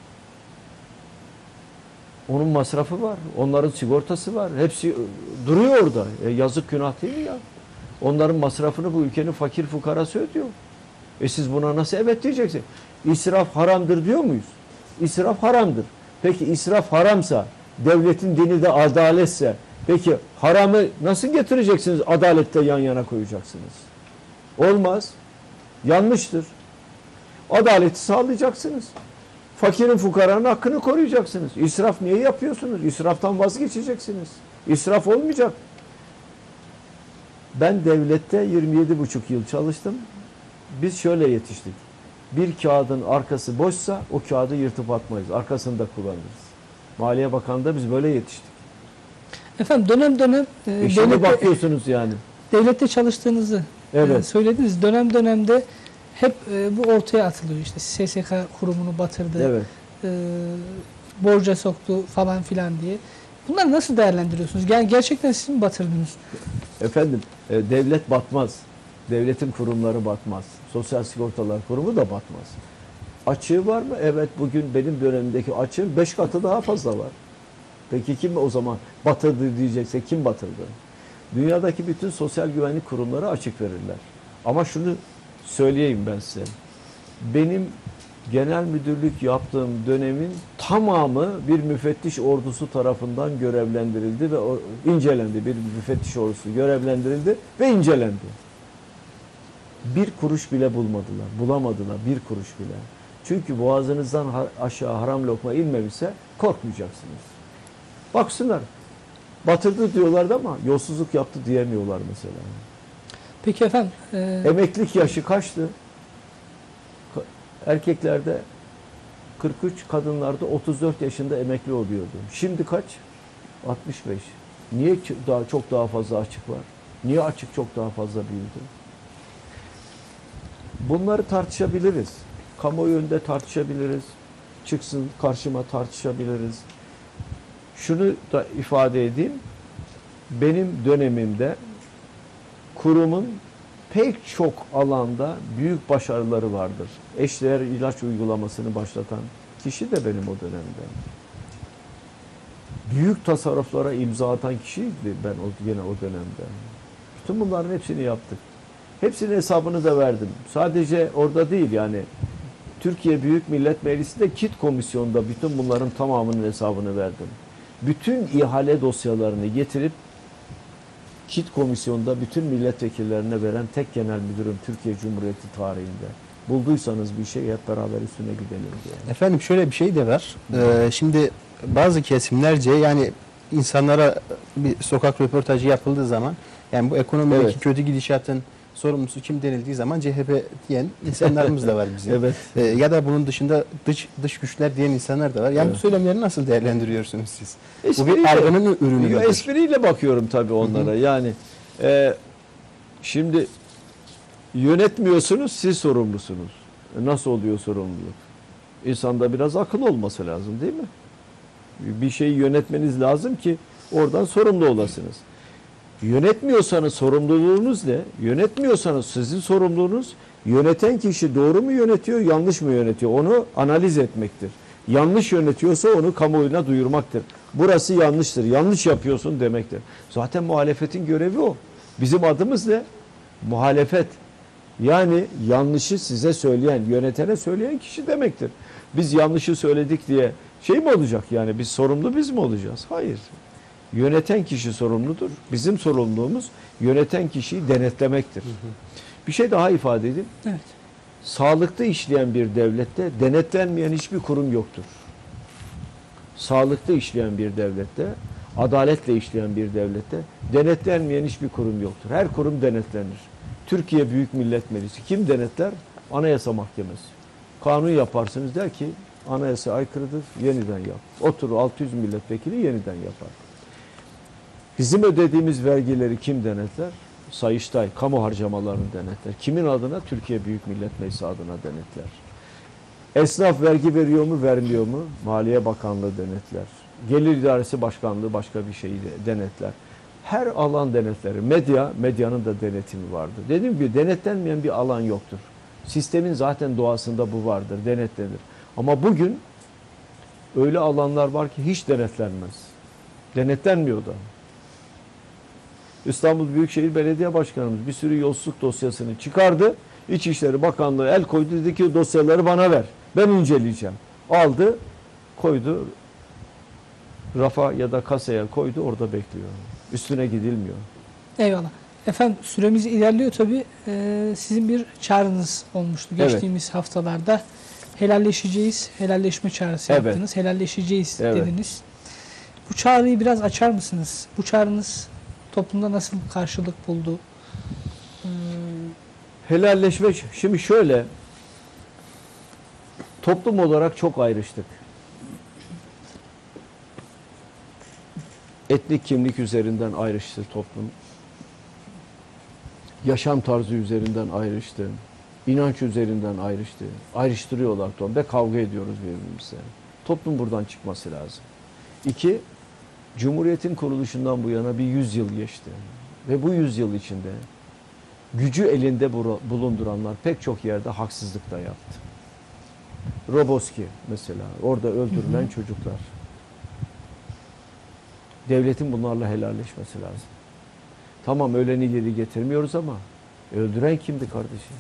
Onun masrafı var. Onların sigortası var. Hepsi e, duruyor orada. E, yazık günah değil mi ya? Onların masrafını bu ülkenin fakir fukarası ödüyor. E siz buna nasıl evet diyeceksiniz? İsraf haramdır diyor muyuz? İsraf haramdır. Peki israf haramsa, devletin dini de adaletse, peki haramı nasıl getireceksiniz, adalette yan yana koyacaksınız? Olmaz. Yanlıştır. Adaleti sağlayacaksınız. Fakirin fukaranın hakkını koruyacaksınız. İsraf niye yapıyorsunuz? İsraftan vazgeçeceksiniz. İsraf olmayacak. Ben devlette yirmi yedi buçuk yıl çalıştım. Biz şöyle yetiştik. Bir kağıdın arkası boşsa o kağıdı yırtıp atmayız. Arkasını da kullanırız. Maliye Bakanı'nda biz böyle yetiştik. Efendim dönem dönem e, E şimdi devlette, bakıyorsunuz yani. devlette çalıştığınızı Evet. e, söylediniz. Dönem dönemde hep e, bu ortaya atılıyor. İşte S S K kurumunu batırdı, Evet. e, borca soktu falan filan diye. Bunları nasıl değerlendiriyorsunuz? Yani gerçekten siz mi batırdınız? Efendim e, devlet batmaz. Devletin kurumları batmaz. Sosyal Sigortalar Kurumu da batmaz. Açığı var mı? Evet, bugün benim dönemimdeki açığın beş katı daha fazla var. Peki kim o zaman batırdı diyecekse kim batırdı? Dünyadaki bütün sosyal güvenlik kurumları açık verirler. Ama şunu söyleyeyim ben size. Benim genel müdürlük yaptığım dönemin tamamı bir müfettiş ordusu tarafından görevlendirildi ve o, incelendi. Bir müfettiş ordusu görevlendirildi ve incelendi. Bir kuruş bile bulmadılar, bulamadılar bir kuruş bile. Çünkü boğazınızdan aşağı haram lokma inmemişse korkmayacaksınız. Baksınlar, batırdı diyorlardı ama yolsuzluk yaptı diyemiyorlar mesela. Peki efendim. E, Emeklilik yaşı kaçtı? Erkeklerde kırk üç, kadınlarda otuz dört yaşında emekli oluyordu. Şimdi kaç? altmış beş. Niye daha çok daha fazla açık var? Niye açık çok daha fazla büyüdü? Bunları tartışabiliriz. Kamuoyu önünde tartışabiliriz. Çıksın karşıma tartışabiliriz. Şunu da ifade edeyim. Benim dönemimde kurumun pek çok alanda büyük başarıları vardır. Eşdeğer ilaç uygulamasını başlatan kişi de benim o dönemde. Büyük tasarruflara imza atan kişiydi ben o, yine o dönemde. Bütün bunların hepsini yaptık. Hepsinin hesabını da verdim. Sadece orada değil yani. Türkiye Büyük Millet Meclisi'nde KİT komisyonunda bütün bunların tamamının hesabını verdim. Bütün ihale dosyalarını getirip KİT komisyonunda bütün milletvekillerine veren tek genel müdürüm Türkiye Cumhuriyeti tarihinde. Bulduysanız bir şey hep beraber üstüne gidelim diye. Efendim şöyle bir şey de var. Ee, şimdi bazı kesimlerce yani insanlara bir sokak röportajı yapıldığı zaman yani bu ekonomideki Evet. kötü gidişatın sorumlusu kim denildiği zaman C H P diyen insanlarımız da var bizim. Evet. Ee, ya da bunun dışında dış dış güçler diyen insanlar da var. Yani Evet. bu söylemleri nasıl değerlendiriyorsunuz siz? Bu Espriyle- bir algının ürünü Yo, müdür? espriyle bakıyorum tabii onlara. Yani e, şimdi yönetmiyorsunuz, siz sorumlusunuz. E, nasıl oluyor sorumluluk? İnsanda biraz akıl olması lazım değil mi? Bir şeyi yönetmeniz lazım ki oradan sorumlu olasınız. Yönetmiyorsanız sorumluluğunuz ne? Yönetmiyorsanız sizin sorumluluğunuz yöneten kişi doğru mu yönetiyor, yanlış mı yönetiyor? Onu analiz etmektir. Yanlış yönetiyorsa onu kamuoyuna duyurmaktır. Burası yanlıştır, yanlış yapıyorsun demektir. Zaten muhalefetin görevi o. Bizim adımız ne? Muhalefet. Yani yanlışı size söyleyen, yönetene söyleyen kişi demektir. Biz yanlışı söyledik diye şey mi olacak yani biz sorumlu biz mi olacağız? Hayır. Yöneten kişi sorumludur. Bizim sorumluluğumuz yöneten kişiyi denetlemektir. Hı hı. Bir şey daha ifade edeyim. Evet. Sağlıklı işleyen bir devlette denetlenmeyen hiçbir kurum yoktur. Sağlıklı işleyen bir devlette, adaletle işleyen bir devlette denetlenmeyen hiçbir kurum yoktur. Her kurum denetlenir. Türkiye Büyük Millet Meclisi kim denetler? Anayasa Mahkemesi. Kanun yaparsınız der ki anayasa aykırıdır, yeniden yap. Oturur altı yüz milletvekili yeniden yapar. Bizim ödediğimiz vergileri kim denetler? Sayıştay, kamu harcamalarını denetler. Kimin adına? Türkiye Büyük Millet Meclisi adına denetler. Esnaf vergi veriyor mu, vermiyor mu? Maliye Bakanlığı denetler. Gelir İdaresi Başkanlığı başka bir şeyi de denetler. Her alan denetleri. Medya, medyanın da denetimi vardır. Dediğim gibi denetlenmeyen bir alan yoktur. Sistemin zaten doğasında bu vardır, denetlenir. Ama bugün öyle alanlar var ki hiç denetlenmez. Denetlenmiyor da. İstanbul Büyükşehir Belediye Başkanımız bir sürü yolsuzluk dosyasını çıkardı. İçişleri Bakanlığı el koydu, dedi ki dosyaları bana ver. Ben inceleyeceğim. Aldı, koydu, rafa ya da kasaya koydu, orada bekliyor. Üstüne gidilmiyor. Eyvallah. Efendim süremiz ilerliyor tabii. Ee, sizin bir çağrınız olmuştu geçtiğimiz evet. haftalarda. Helalleşeceğiz, helalleşme çağrısı evet. yaptınız. Helalleşeceğiz evet. dediniz. Bu çağrıyı biraz açar mısınız? Bu çağrınız toplumda nasıl karşılık buldu? Hmm. Helalleşme, şimdi şöyle, toplum olarak çok ayrıştık. Etnik kimlik üzerinden ayrıştı toplum. Yaşam tarzı üzerinden ayrıştı. İnanç üzerinden ayrıştı. Ayrıştırıyorlar toplum ve kavga ediyoruz birbirimize. Toplum buradan çıkması lazım. İki, Cumhuriyet'in kuruluşundan bu yana bir yüz yıl geçti. Ve bu yüz yıl içinde gücü elinde bulunduranlar pek çok yerde haksızlık da yaptı. Roboski mesela, orada öldürülen hı hı. çocuklar. Devletin bunlarla helalleşmesi lazım. Tamam öleni geri getirmiyoruz ama öldüren kimdi kardeşim?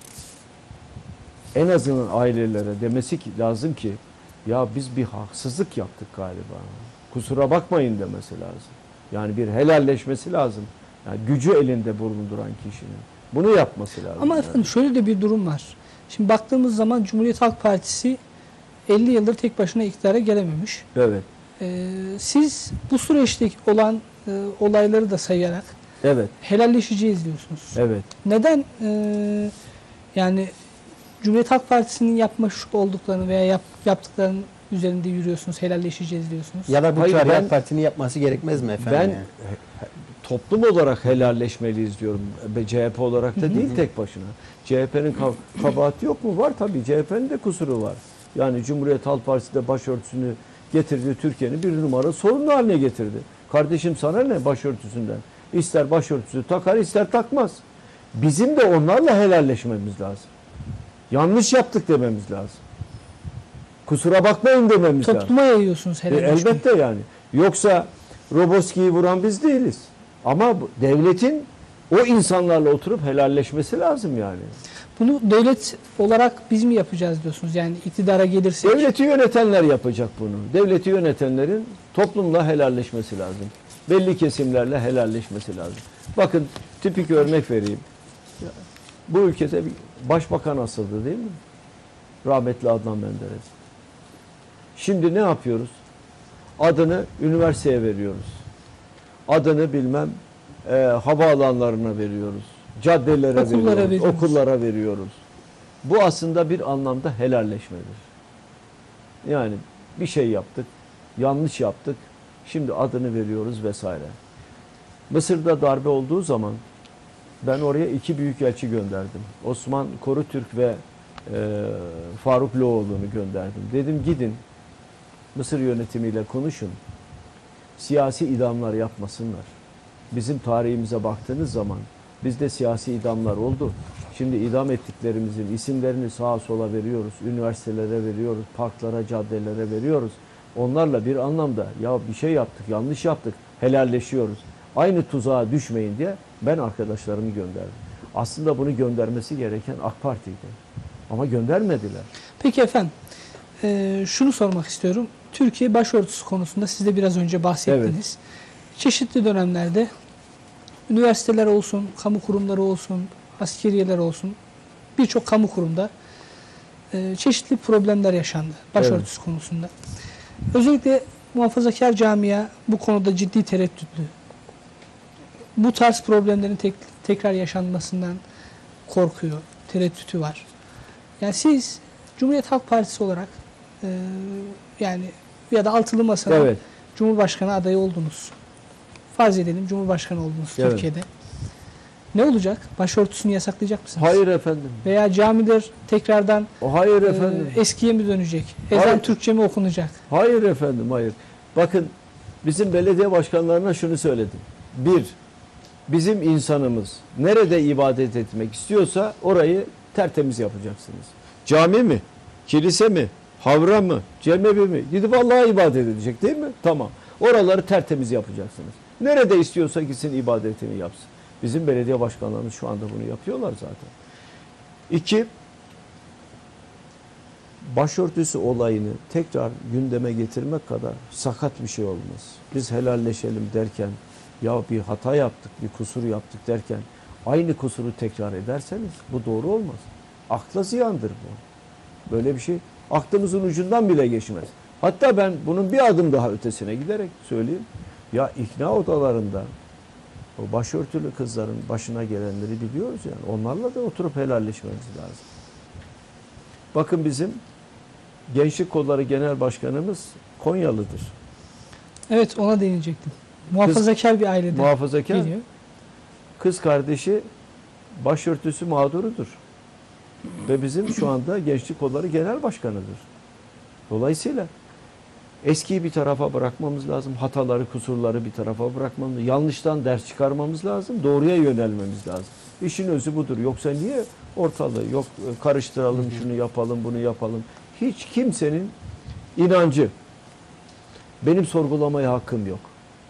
En azından ailelere demesi ki, lazım ki ya biz bir haksızlık yaptık galiba. Kusura bakmayın demesi lazım. Yani bir helalleşmesi lazım. Yani gücü elinde bulunduran kişinin. Bunu yapması lazım. Ama yani. efendim şöyle de bir durum var. Şimdi baktığımız zaman Cumhuriyet Halk Partisi elli yıldır tek başına iktidara gelememiş. Evet. Ee, siz bu süreçteki olan e, olayları da sayarak evet. helalleşeceğiz diyorsunuz. Evet. Neden e, yani Cumhuriyet Halk Partisi'nin yapmış olduklarını veya yap, yaptıklarının üzerinde yürüyorsunuz, helalleşeceğiz diyorsunuz? Ya da bu Hayır, çağrıyı ben, AK Parti'nin yapması gerekmez mi efendim? Ben yani? toplum olarak helalleşmeliyiz diyorum. C H P olarak da değil tek başına. C H P'nin kabahati yok mu? Var tabii. C H P'nin de kusuru var. Yani Cumhuriyet Halk Partisi de başörtüsünü getirdi, Türkiye'nin bir numara sorunlu haline getirdi. Kardeşim sana ne başörtüsünden? İster başörtüsü takar, ister takmaz. Bizim de onlarla helalleşmemiz lazım. Yanlış yaptık dememiz lazım. Kusura bakmayın dememiz lazım. Topluma yayıyorsunuz helalleşmeyi. E, elbette yani. Yoksa Roboski'yi vuran biz değiliz. Ama devletin o insanlarla oturup helalleşmesi lazım yani. Bunu devlet olarak biz mi yapacağız diyorsunuz? Yani iktidara gelirsek. Devleti yönetenler yapacak bunu. Devleti yönetenlerin toplumla helalleşmesi lazım. Belli kesimlerle helalleşmesi lazım. Bakın tipik örnek vereyim. Bu ülkede bir başbakan asıldı değil mi? Rahmetli Adnan Menderes. Şimdi ne yapıyoruz? Adını üniversiteye veriyoruz. Adını bilmem e, havaalanlarına veriyoruz. Caddelere Okullara veriyoruz. veriyoruz. Okullara veriyoruz. Bu aslında bir anlamda helalleşmedir. Yani bir şey yaptık, yanlış yaptık, şimdi adını veriyoruz vesaire. Mısır'da darbe olduğu zaman ben oraya iki büyükelçi gönderdim. Osman Korutürk ve e, Faruk Loğlu'nu gönderdim. Dedim gidin Mısır yönetimiyle konuşun. siyasi idamlar yapmasınlar. Bizim tarihimize baktığınız zaman bizde siyasi idamlar oldu. Şimdi idam ettiklerimizin isimlerini sağa sola veriyoruz, üniversitelere veriyoruz, parklara, caddelere veriyoruz. Onlarla bir anlamda ya bir şey yaptık, yanlış yaptık, helalleşiyoruz. Aynı tuzağa düşmeyin diye ben arkadaşlarımı gönderdim. Aslında bunu göndermesi gereken AK Parti'ydi. Ama göndermediler. Peki efendim, e, şunu sormak istiyorum. Türkiye başörtüsü konusunda siz de biraz önce bahsettiniz. Evet. Çeşitli dönemlerde üniversiteler olsun, kamu kurumları olsun, askeriyeler olsun, birçok kamu kurumda e, çeşitli problemler yaşandı başörtüsü evet. konusunda. Özellikle muhafazakar camia bu konuda ciddi tereddütlü. Bu tarz problemlerin tek, tekrar yaşanmasından korkuyor, tereddütü var. Yani siz Cumhuriyet Halk Partisi olarak e, yani ya da altılı masada evet. Cumhurbaşkanı adayı oldunuz. Farz edelim Cumhurbaşkanı oldunuz evet. Türkiye'de. Ne olacak? Başörtüsünü yasaklayacak mısınız? Hayır efendim. Veya camiler tekrardan o hayır efendim. E, eskiye mi dönecek? Ezan Hayır. Türkçe mi okunacak? Hayır efendim, hayır. Bakın bizim belediye başkanlarına şunu söyledim. Bir, bizim insanımız nerede ibadet etmek istiyorsa orayı tertemiz yapacaksınız. Cami mi? Kilise mi? Havra mı? Cemevi mi? Gidip Allah'a ibadet edecek değil mi? Tamam. Oraları tertemiz yapacaksınız. Nerede istiyorsa gitsin ibadetini yapsın. Bizim belediye başkanlarımız şu anda bunu yapıyorlar zaten. İki, başörtüsü olayını tekrar gündeme getirmek kadar sakat bir şey olmaz. Biz helalleşelim derken, ya bir hata yaptık, bir kusur yaptık derken aynı kusuru tekrar ederseniz bu doğru olmaz. Akla ziyandır bu. Böyle bir şey aklımızın ucundan bile geçmez. Hatta ben bunun bir adım daha ötesine giderek söyleyeyim. Ya ikna odalarında o başörtülü kızların başına gelenleri biliyoruz yani. Onlarla da oturup helalleşmemiz lazım. Bakın bizim Gençlik Kolları Genel Başkanımız Konyalıdır. Evet, ona değinecektim. Muhafazakar bir ailede muhafazakar, geliyor. Kız kardeşi başörtüsü mağdurudur. Ve bizim şu anda Gençlik Kolları Genel Başkanıdır. Dolayısıyla eskiyi bir tarafa bırakmamız lazım. Hataları, kusurları bir tarafa bırakmamız lazım. Yanlıştan ders çıkarmamız lazım. Doğruya yönelmemiz lazım. İşin özü budur. Yoksa niye ortalığı yok karıştıralım, şunu yapalım, bunu yapalım. Hiç kimsenin inancı, benim sorgulamaya hakkım yok.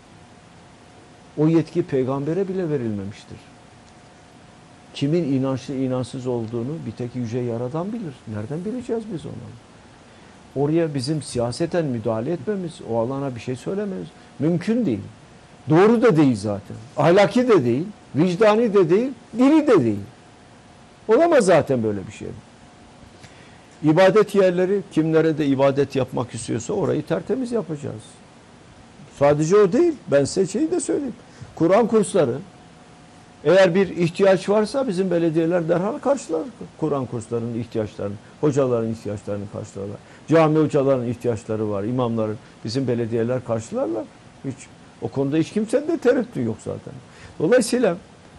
O yetki peygambere bile verilmemiştir. Kimin inançlı, inançsız olduğunu bir tek Yüce Yaradan bilir. Nereden bileceğiz biz onu? Oraya bizim siyaseten müdahale etmemiz, o alana bir şey söylememiz mümkün değil. Doğru da değil zaten. Ahlaki de değil, vicdani de değil, dini de değil. Olamaz zaten böyle bir şey. İbadet yerleri, kimlere de ibadet yapmak istiyorsa orayı tertemiz yapacağız. Sadece o değil, ben size şeyi de söyleyeyim. Kur'an kursları, eğer bir ihtiyaç varsa bizim belediyeler derhal karşılar Kur'an kurslarının ihtiyaçlarını, hocaların ihtiyaçlarını karşılarlar. Cami hocaların ihtiyaçları var, imamların, bizim belediyeler karşılarlar. Hiç, o konuda hiç kimsenin de tereddütü yok zaten. Dolayısıyla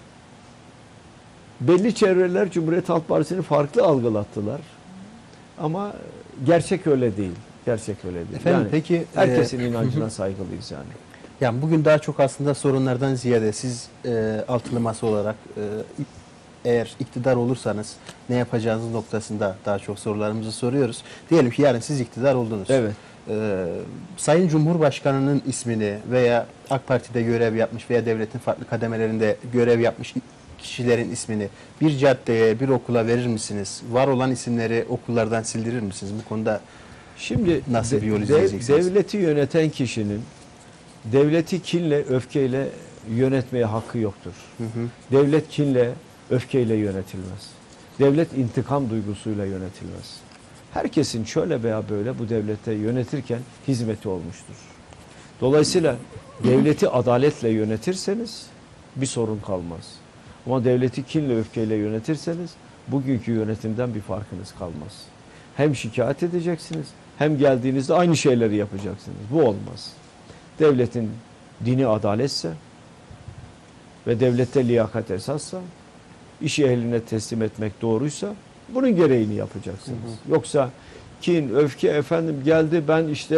belli çevreler Cumhuriyet Halk Partisi'ni farklı algılattılar. Ama gerçek öyle değil. Gerçek öyle değil. Efendim, yani peki herkesin e, inancına saygılıyız yani. Yani bugün daha çok aslında sorunlardan ziyade siz e, altılı masa olarak e, eğer iktidar olursanız ne yapacağınız noktasında daha çok sorularımızı soruyoruz. Diyelim ki yarın siz iktidar oldunuz. Evet. E, Sayın Cumhurbaşkanı'nın ismini veya AK Parti'de görev yapmış veya devletin farklı kademelerinde görev yapmış kişilerin ismini bir caddeye, bir okula verir misiniz? Var olan isimleri okullardan sildirir misiniz? Bu konuda şimdi nasıl bir yol de, izleyeceksiniz? devleti yöneten kişinin devleti kinle, öfkeyle yönetmeye hakkı yoktur. Hı hı. Devlet kinle, öfkeyle yönetilmez. Devlet intikam duygusuyla yönetilmez. Herkesin şöyle veya böyle bu devlete yönetirken hizmeti olmuştur. Dolayısıyla devleti adaletle yönetirseniz bir sorun kalmaz. Ama devleti kinle, öfkeyle yönetirseniz bugünkü yönetimden bir farkınız kalmaz. Hem şikayet edeceksiniz, hem geldiğinizde aynı şeyleri yapacaksınız. Bu olmaz. Devletin dini adaletse ve devlette liyakat esassa, işi ehline teslim etmek doğruysa bunun gereğini yapacaksınız. Hı hı. Yoksa kin, öfke, efendim geldi ben işte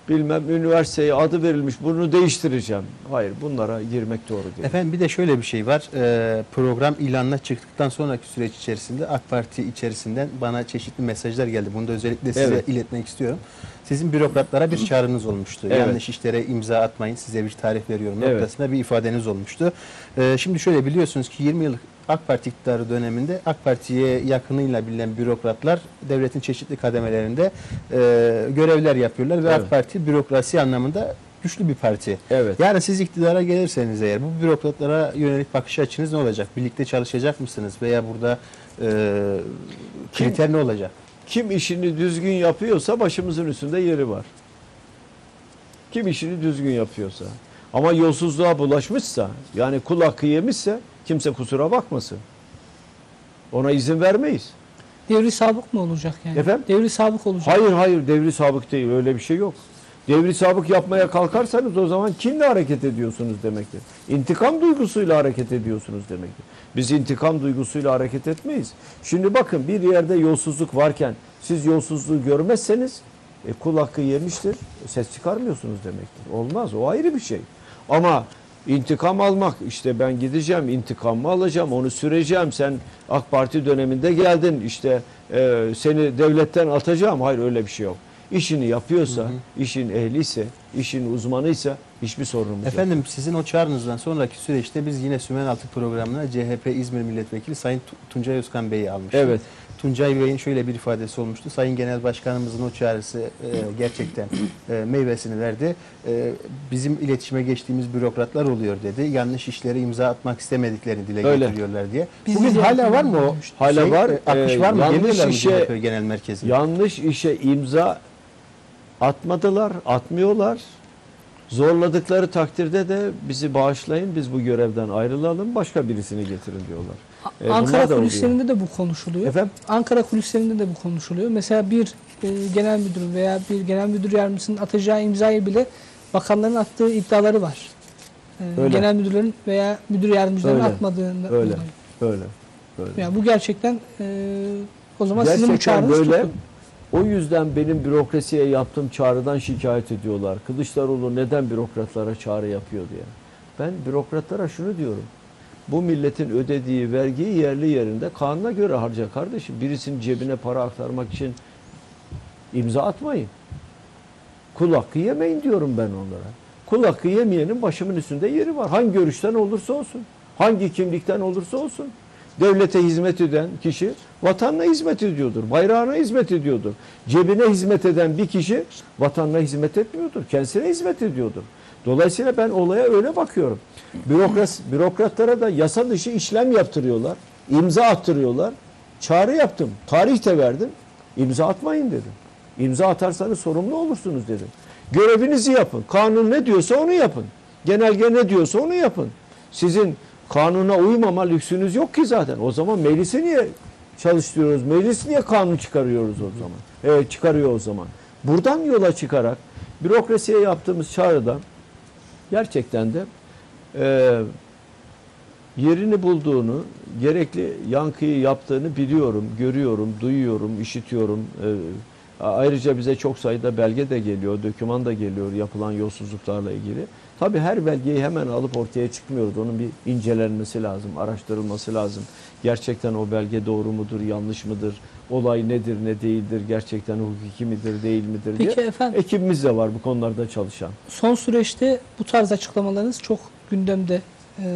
bilmem üniversiteye adı verilmiş bunu değiştireceğim. Hayır, bunlara girmek doğru değil. Efendim bir de şöyle bir şey var. Ee, program ilanına çıktıktan sonraki süreç içerisinde AK Parti içerisinden bana çeşitli mesajlar geldi. Bunu da özellikle size Evet. iletmek istiyorum. Sizin bürokratlara bir çağrınız olmuştu. Evet. Yanlış işlere imza atmayın, size bir tarih veriyorum Evet. noktasında bir ifadeniz olmuştu. Ee, şimdi şöyle biliyorsunuz ki yirmi yıllık AK Parti iktidarı döneminde AK Parti'ye yakınıyla bilinen bürokratlar devletin çeşitli kademelerinde e, görevler yapıyorlar ve Evet. AK Parti bürokrasi anlamında güçlü bir parti. Evet. Yani siz iktidara gelirseniz eğer bu bürokratlara yönelik bakış açınız ne olacak? Birlikte çalışacak mısınız? Veya burada e, kriter ne olacak? Kim işini düzgün yapıyorsa başımızın üstünde yeri var. Kim işini düzgün yapıyorsa. Ama yolsuzluğa bulaşmışsa, yani kul hakkı yemişse kimse kusura bakmasın. Ona izin vermeyiz. Devri sabık mı olacak yani? Efendim? Devri sabık olacak. Hayır hayır, devri sabık değil, öyle bir şey yok. Devri sabık yapmaya kalkarsanız o zaman kimle hareket ediyorsunuz demektir. İntikam duygusuyla hareket ediyorsunuz demektir. Biz intikam duygusuyla hareket etmeyiz. Şimdi bakın, bir yerde yolsuzluk varken siz yolsuzluğu görmezseniz e, kul hakkı yemiştir, ses çıkarmıyorsunuz demektir. Olmaz, o ayrı bir şey. Ama intikam almak, işte ben gideceğim intikamımı alacağım, onu süreceğim, sen AK Parti döneminde geldin, işte e, seni devletten atacağım. Hayır, öyle bir şey yok. İşini yapıyorsa, hı hı. işin ehliyse, işin uzmanıysa hiçbir sorunumuz yok. Efendim sizin o çağrınızdan sonraki süreçte biz yine Sümenaltı programına C H P İzmir Milletvekili Sayın Tuncay Özkan Bey'i almıştık. Evet. Tuncay Bey'in şöyle bir ifadesi olmuştu. Sayın Genel Başkanımızın o çağrısı e, gerçekten e, meyvesini verdi. E, bizim iletişime geçtiğimiz bürokratlar oluyor dedi. Yanlış işlere imza atmak istemediklerini dile Öyle. getiriyorlar diye. Biz Bugün de hala var mı o? Hala şey, var. E, akış Ee, var mı? yanlış Geliyorlar mı işe- C H P Genel Merkezi'ne? Yanlış işe imza atmadılar, atmıyorlar. Zorladıkları takdirde de bizi bağışlayın, biz bu görevden ayrılalım, başka birisini getirin diyorlar. E, bunlar Ankara da kulislerinde de bu konuşuluyor. Efendim? Ankara kulislerinde de bu konuşuluyor. Mesela bir e, genel müdürün veya bir genel müdür yardımcısının atacağı imzayı bile bakanların attığı iddiaları var. E, Öyle. genel müdürlerin veya müdür yardımcılarının Öyle. atmadığını. Öyle, öyle, öyle. Yani bu gerçekten e, o zaman Gerçekten sizin bu çağrınız böyle. tutun. O yüzden benim bürokrasiye yaptığım çağrıdan şikayet ediyorlar. Kılıçdaroğlu neden bürokratlara çağrı yapıyor diye. Ben bürokratlara şunu diyorum. Bu milletin ödediği vergiyi yerli yerinde kanuna göre harca kardeşim. Birisinin cebine para aktarmak için imza atmayın. Kul hakkı yemeyin diyorum ben onlara. Kul hakkı yemeyenin başımın üstünde yeri var. Hangi görüşten olursa olsun. Hangi kimlikten olursa olsun. Devlete hizmet eden kişi vatanına hizmet ediyordur. Bayrağına hizmet ediyordur. Cebine hizmet eden bir kişi vatanına hizmet etmiyordur. Kendisine hizmet ediyordur. Dolayısıyla ben olaya öyle bakıyorum. Bürokrat, bürokratlara da yasa dışı işlem yaptırıyorlar. İmza attırıyorlar. Çağrı yaptım. Tarih de verdim. İmza atmayın dedim. İmza atarsanız sorumlu olursunuz dedim. Görevinizi yapın. Kanun ne diyorsa onu yapın. Genelge ne diyorsa onu yapın. Sizin kanuna uymama lüksünüz yok ki zaten. O zaman meclisi niye çalıştırıyoruz? Meclis niye kanun çıkarıyoruz o zaman? Evet, çıkarıyor o zaman. Buradan yola çıkarak bürokrasiye yaptığımız çağrıda gerçekten de e, yerini bulduğunu, gerekli yankıyı yaptığını biliyorum, görüyorum, duyuyorum, işitiyorum. E, ayrıca bize çok sayıda belge de geliyor, doküman da geliyor yapılan yolsuzluklarla ilgili. Tabii her belgeyi hemen alıp ortaya çıkmıyoruz. Onun bir incelenmesi lazım, araştırılması lazım. Gerçekten o belge doğru mudur, yanlış mıdır? Olay nedir, ne değildir? Gerçekten hukuki midir, değil midir diye. Peki efendim. Ekibimiz de var bu konularda çalışan. Son süreçte bu tarz açıklamalarınız çok gündemde. E,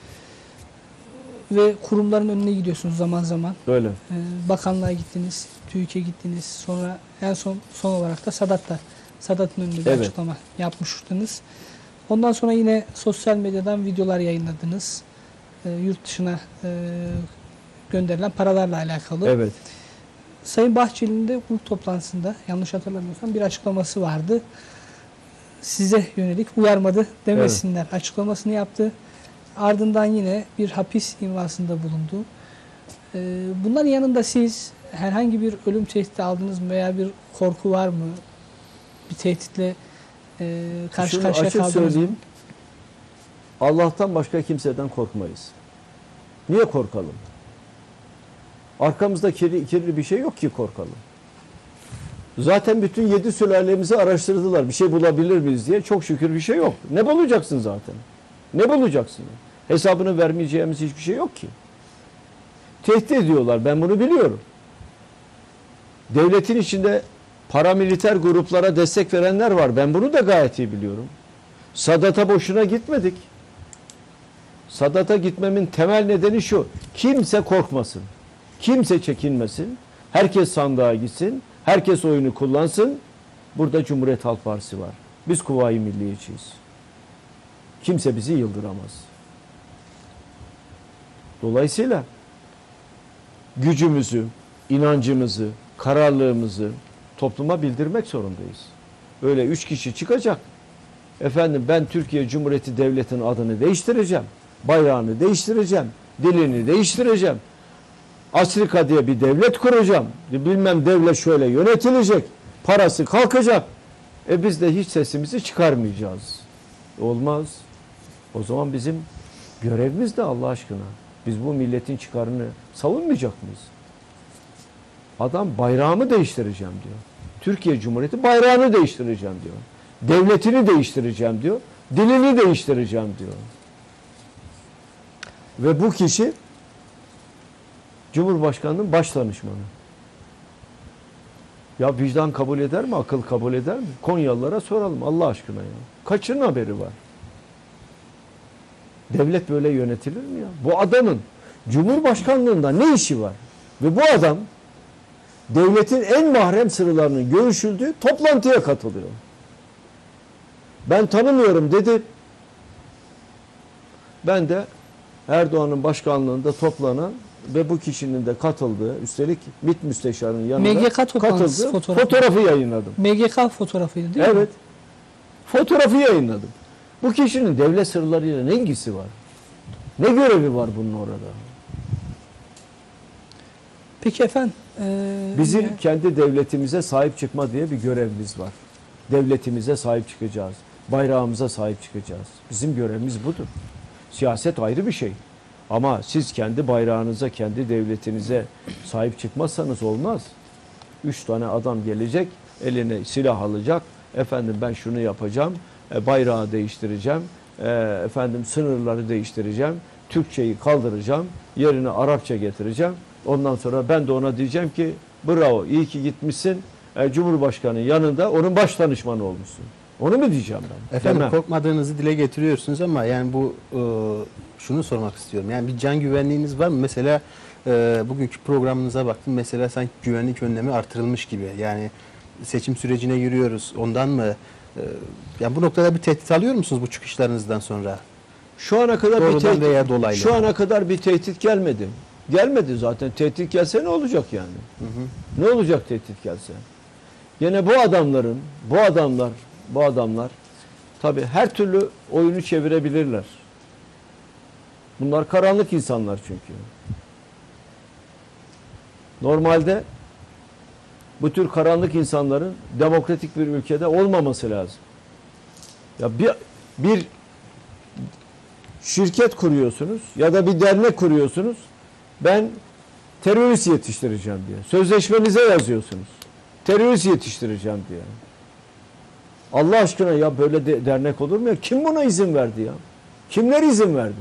ve kurumların önüne gidiyorsunuz zaman zaman. Öyle. E, bakanlığa gittiniz, TÜİK'e gittiniz. Sonra en son son olarak da Sadat'ta. Sadat'ın önünde bir Evet. açıklama yapmıştınız. Ondan sonra yine sosyal medyadan videolar yayınladınız. E, yurt dışına e, gönderilen paralarla alakalı. Evet. Sayın Bahçeli'nin de grup toplantısında yanlış hatırlamıyorsam bir açıklaması vardı. Size yönelik uyarmadı demesinler açıklamasını yaptı. Ardından yine bir hapis invasında bulundu. E, bunların yanında siz herhangi bir ölüm tehdidi aldınız mı veya bir korku var mı? Bir tehditle e, karşı Şunu karşıya açık kaldınız mı? söyleyeyim. Allah'tan başka kimseden korkmayız. Niye korkalım? Arkamızda kirli, kirli bir şey yok ki korkalım. Zaten bütün yedi sülalemizi araştırdılar. Bir şey bulabilir miyiz diye. Çok şükür bir şey yok. Ne bulacaksın zaten? Ne bulacaksın? Hesabını vermeyeceğimiz hiçbir şey yok ki. Tehdit ediyorlar. Ben bunu biliyorum. Devletin içinde paramiliter gruplara destek verenler var. Ben bunu da gayet iyi biliyorum. Sadat'a boşuna gitmedik. Sadat'a gitmemin temel nedeni şu. Kimse korkmasın. Kimse çekinmesin. Herkes sandığa gitsin. Herkes oyunu kullansın. Burada Cumhuriyet Halk Partisi var. Biz Kuvayi Milliyeciyiz. Kimse bizi yıldıramaz. Dolayısıyla gücümüzü, inancımızı, kararlılığımızı topluma bildirmek zorundayız. Öyle üç kişi çıkacak. Efendim ben Türkiye Cumhuriyeti Devleti'nin adını değiştireceğim. Bayrağını değiştireceğim. Dilini değiştireceğim. Afrika diye bir devlet kuracağım. Bilmem devlet şöyle yönetilecek. Parası kalkacak. E biz de hiç sesimizi çıkarmayacağız. Olmaz. O zaman bizim görevimiz de Allah aşkına. Biz bu milletin çıkarını savunmayacak mıyız? Adam bayrağımı değiştireceğim diyor. Türkiye Cumhuriyeti bayrağını değiştireceğim diyor. Devletini değiştireceğim diyor. Dilini değiştireceğim diyor. Ve bu kişi Cumhurbaşkanı'nın baş danışmanı. Ya vicdan kabul eder mi? Akıl kabul eder mi? Konyalılara soralım Allah aşkına ya. Kaçının haberi var? Devlet böyle yönetilir mi ya? Bu adamın Cumhurbaşkanlığında ne işi var? Ve bu adam devletin en mahrem sırlarının görüşüldüğü toplantıya katılıyor. Ben tanımıyorum dedi. Ben de Erdoğan'ın başkanlığında toplanan ve bu kişinin de katıldığı, üstelik MİT müsteşarının yanında M G K toplantısı katıldığı fotoğrafı. fotoğrafı yayınladım. M G K fotoğrafıydı değil mi? Evet. Fotoğrafı yayınladım. Bu kişinin devlet sırlarıyla ne ilgisi var? Ne görevi var bunun orada? Peki efendim. Ee, Bizim ya- kendi devletimize sahip çıkma diye bir görevimiz var. Devletimize sahip çıkacağız. Bayrağımıza sahip çıkacağız. Bizim görevimiz budur. Siyaset ayrı bir şey. Ama siz kendi bayrağınıza, kendi devletinize sahip çıkmazsanız olmaz. Üç tane adam gelecek, eline silah alacak. Efendim ben şunu yapacağım, e, bayrağı değiştireceğim, e, efendim sınırları değiştireceğim, Türkçeyi kaldıracağım, yerine Arapça getireceğim. Ondan sonra ben de ona diyeceğim ki bravo, iyi ki gitmişsin, e, Cumhurbaşkanı yanında onun baş danışmanı olmuşsun. Onu mu diyeceğim ben? Efendim Demem. korkmadığınızı dile getiriyorsunuz ama yani bu e, şunu sormak istiyorum. Yani bir can güvenliğiniz var mı? Mesela e, bugünkü programınıza baktım. Mesela sanki güvenlik önlemi artırılmış gibi. Yani seçim sürecine giriyoruz. Ondan mı? E, yani bu noktada bir tehdit alıyor musunuz bu çıkışlarınızdan sonra? Şu ana kadar bir Doğrudan tehdit, veya dolaylı. şu ana kadar bir tehdit gelmedi. Gelmedi zaten. Tehdit gelse ne olacak yani? Hı hı. Ne olacak tehdit gelse? Gene bu adamların, bu adamlar, bu adamlar tabii her türlü oyunu çevirebilirler. Bunlar karanlık insanlar çünkü. Normalde bu tür karanlık insanların demokratik bir ülkede olmaması lazım. Ya bir bir şirket kuruyorsunuz ya da bir dernek kuruyorsunuz. Ben terörist yetiştireceğim diye. Sözleşmenize yazıyorsunuz. Terörist yetiştireceğim diye. Allah aşkına ya böyle de, dernek olur mu ya? Kim buna izin verdi ya? Kimler izin verdi?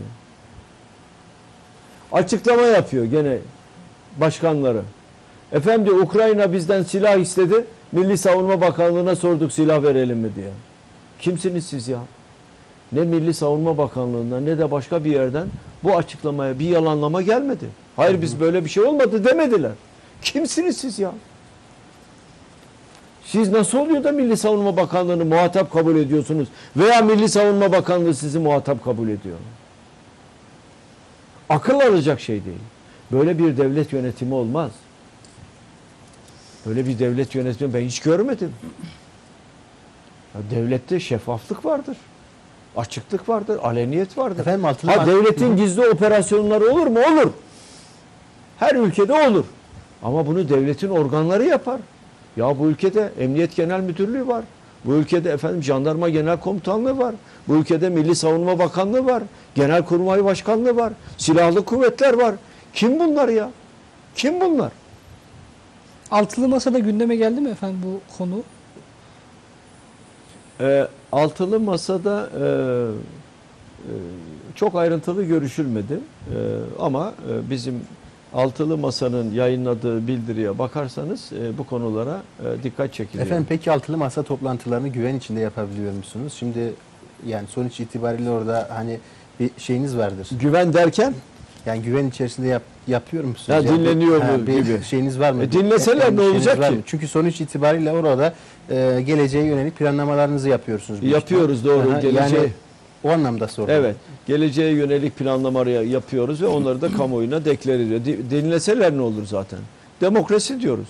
Açıklama yapıyor gene başkanları. Efendim Ukrayna bizden silah istedi. Milli Savunma Bakanlığı'na sorduk silah verelim mi diye. Kimsiniz siz ya? Ne Milli Savunma Bakanlığı'ndan ne de başka bir yerden bu açıklamaya bir yalanlama gelmedi. Hayır biz böyle bir şey olmadı demediler. Kimsiniz siz ya? Siz nasıl oluyor da Milli Savunma Bakanlığı'nı muhatap kabul ediyorsunuz? Veya Milli Savunma Bakanlığı sizi muhatap kabul ediyor? Akıl alacak şey değil. Böyle bir devlet yönetimi olmaz. Böyle bir devlet yönetimi ben hiç görmedim. Ya devlette şeffaflık vardır. Açıklık vardır, aleniyet vardır. Efendim, altılı ha mad- devletin gizli operasyonları olur mu? Olur. Her ülkede olur. Ama bunu devletin organları yapar. Ya bu ülkede Emniyet Genel Müdürlüğü var. Bu ülkede efendim Jandarma Genel Komutanlığı var. Bu ülkede Milli Savunma Bakanlığı var. Genelkurmay Başkanlığı var. Silahlı kuvvetler var. Kim bunlar ya? Kim bunlar? Altılı Masa'da gündeme geldi mi efendim bu konu? E, altılı Masa'da e, e, çok ayrıntılı görüşülmedi. E, ama e, bizim Altılı Masa'nın yayınladığı bildiriye bakarsanız e, bu konulara e, dikkat çekiliyor. Efendim peki altılı masa toplantılarını güven içinde yapabiliyor musunuz? Şimdi yani sonuç itibariyle orada hani bir şeyiniz vardır. Güven derken Yani güven içerisinde yap, yapıyor musunuz? Ya Yani dinleniyor ha, mu bir gibi. şeyiniz var mı? E dinleseler Bir ne endişeniz olacak var ki? mı? Çünkü sonuç itibariyle orada e, geleceğe yönelik planlamalarınızı yapıyorsunuz. büyük Yapıyoruz, ihtimal. doğru. Aha, Geleceğe- Yani o anlamda sordum. evet, geleceğe yönelik planlamaları yapıyoruz ve onları da kamuoyuna deklar ediyor. Di- Dinleseler ne olur zaten? Demokrasi diyoruz.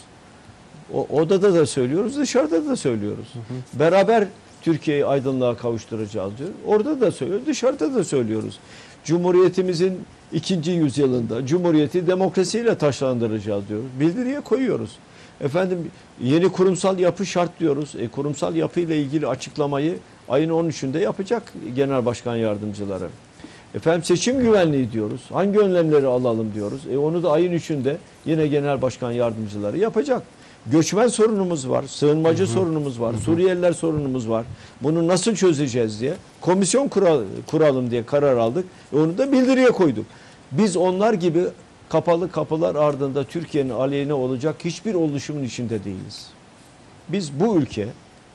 O, odada da söylüyoruz, dışarıda da söylüyoruz. Beraber Türkiye'yi aydınlığa kavuşturacağız diyor. Orada da söylüyoruz, dışarıda da söylüyoruz. Cumhuriyetimizin ikinci yüzyılında Cumhuriyeti demokrasiyle taşlandıracağız diyoruz. Bildiriye koyuyoruz. Efendim yeni kurumsal yapı şart diyoruz. E, kurumsal yapıyla ilgili açıklamayı ayın on üçünde yapacak Genel Başkan Yardımcıları. Efendim seçim güvenliği diyoruz. Hangi önlemleri alalım diyoruz. E, onu da ayın üçünde yine Genel Başkan Yardımcıları yapacak. Göçmen sorunumuz var, sığınmacı hı hı. sorunumuz var, hı hı. Suriyeliler sorunumuz var. Bunu nasıl çözeceğiz diye komisyon kural, kuralım diye karar aldık. E onu da bildiriye koyduk. Biz onlar gibi kapalı kapılar ardında Türkiye'nin aleyhine olacak hiçbir oluşumun içinde değiliz. Biz bu ülke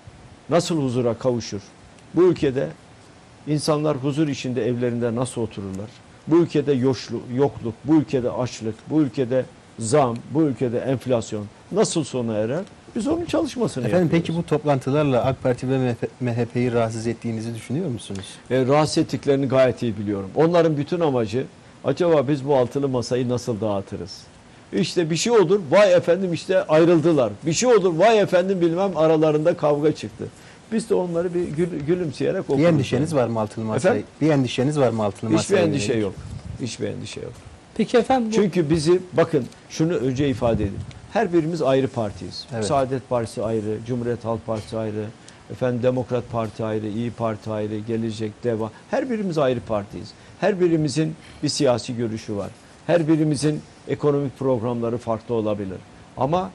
nasıl huzura kavuşur? Bu ülkede insanlar huzur içinde evlerinde nasıl otururlar? Bu ülkede yokluk, yokluk, bu ülkede açlık, bu ülkede zam, bu ülkede enflasyon nasıl sona erer? Biz onun çalışmasını Efendim yapıyoruz. peki bu toplantılarla AK Parti ve M H P'yi rahatsız ettiğinizi düşünüyor musunuz? E, rahatsız ettiklerini gayet iyi biliyorum. Onların bütün amacı acaba biz bu altılı masayı nasıl dağıtırız? İşte bir şey olur, vay efendim işte ayrıldılar. Bir şey olur, vay efendim bilmem aralarında kavga çıktı. Biz de onları bir gül, gülümseyerek okuruz. Bir endişeniz var mı altılı masayı? Efendim? Bir endişeniz var mı altılı masayı? Hiçbir endişe yok. Hiçbir endişe yok. Peki efendim bu... Çünkü bizi bakın şunu önce ifade edin. Her birimiz ayrı partiyiz. Evet. Saadet Partisi ayrı, Cumhuriyet Halk Partisi ayrı, efendim Demokrat Parti ayrı, İyi Parti ayrı, Gelecek, Deva. Her birimiz ayrı partiyiz. Her birimizin bir siyasi görüşü var. Her birimizin ekonomik programları farklı olabilir. Ama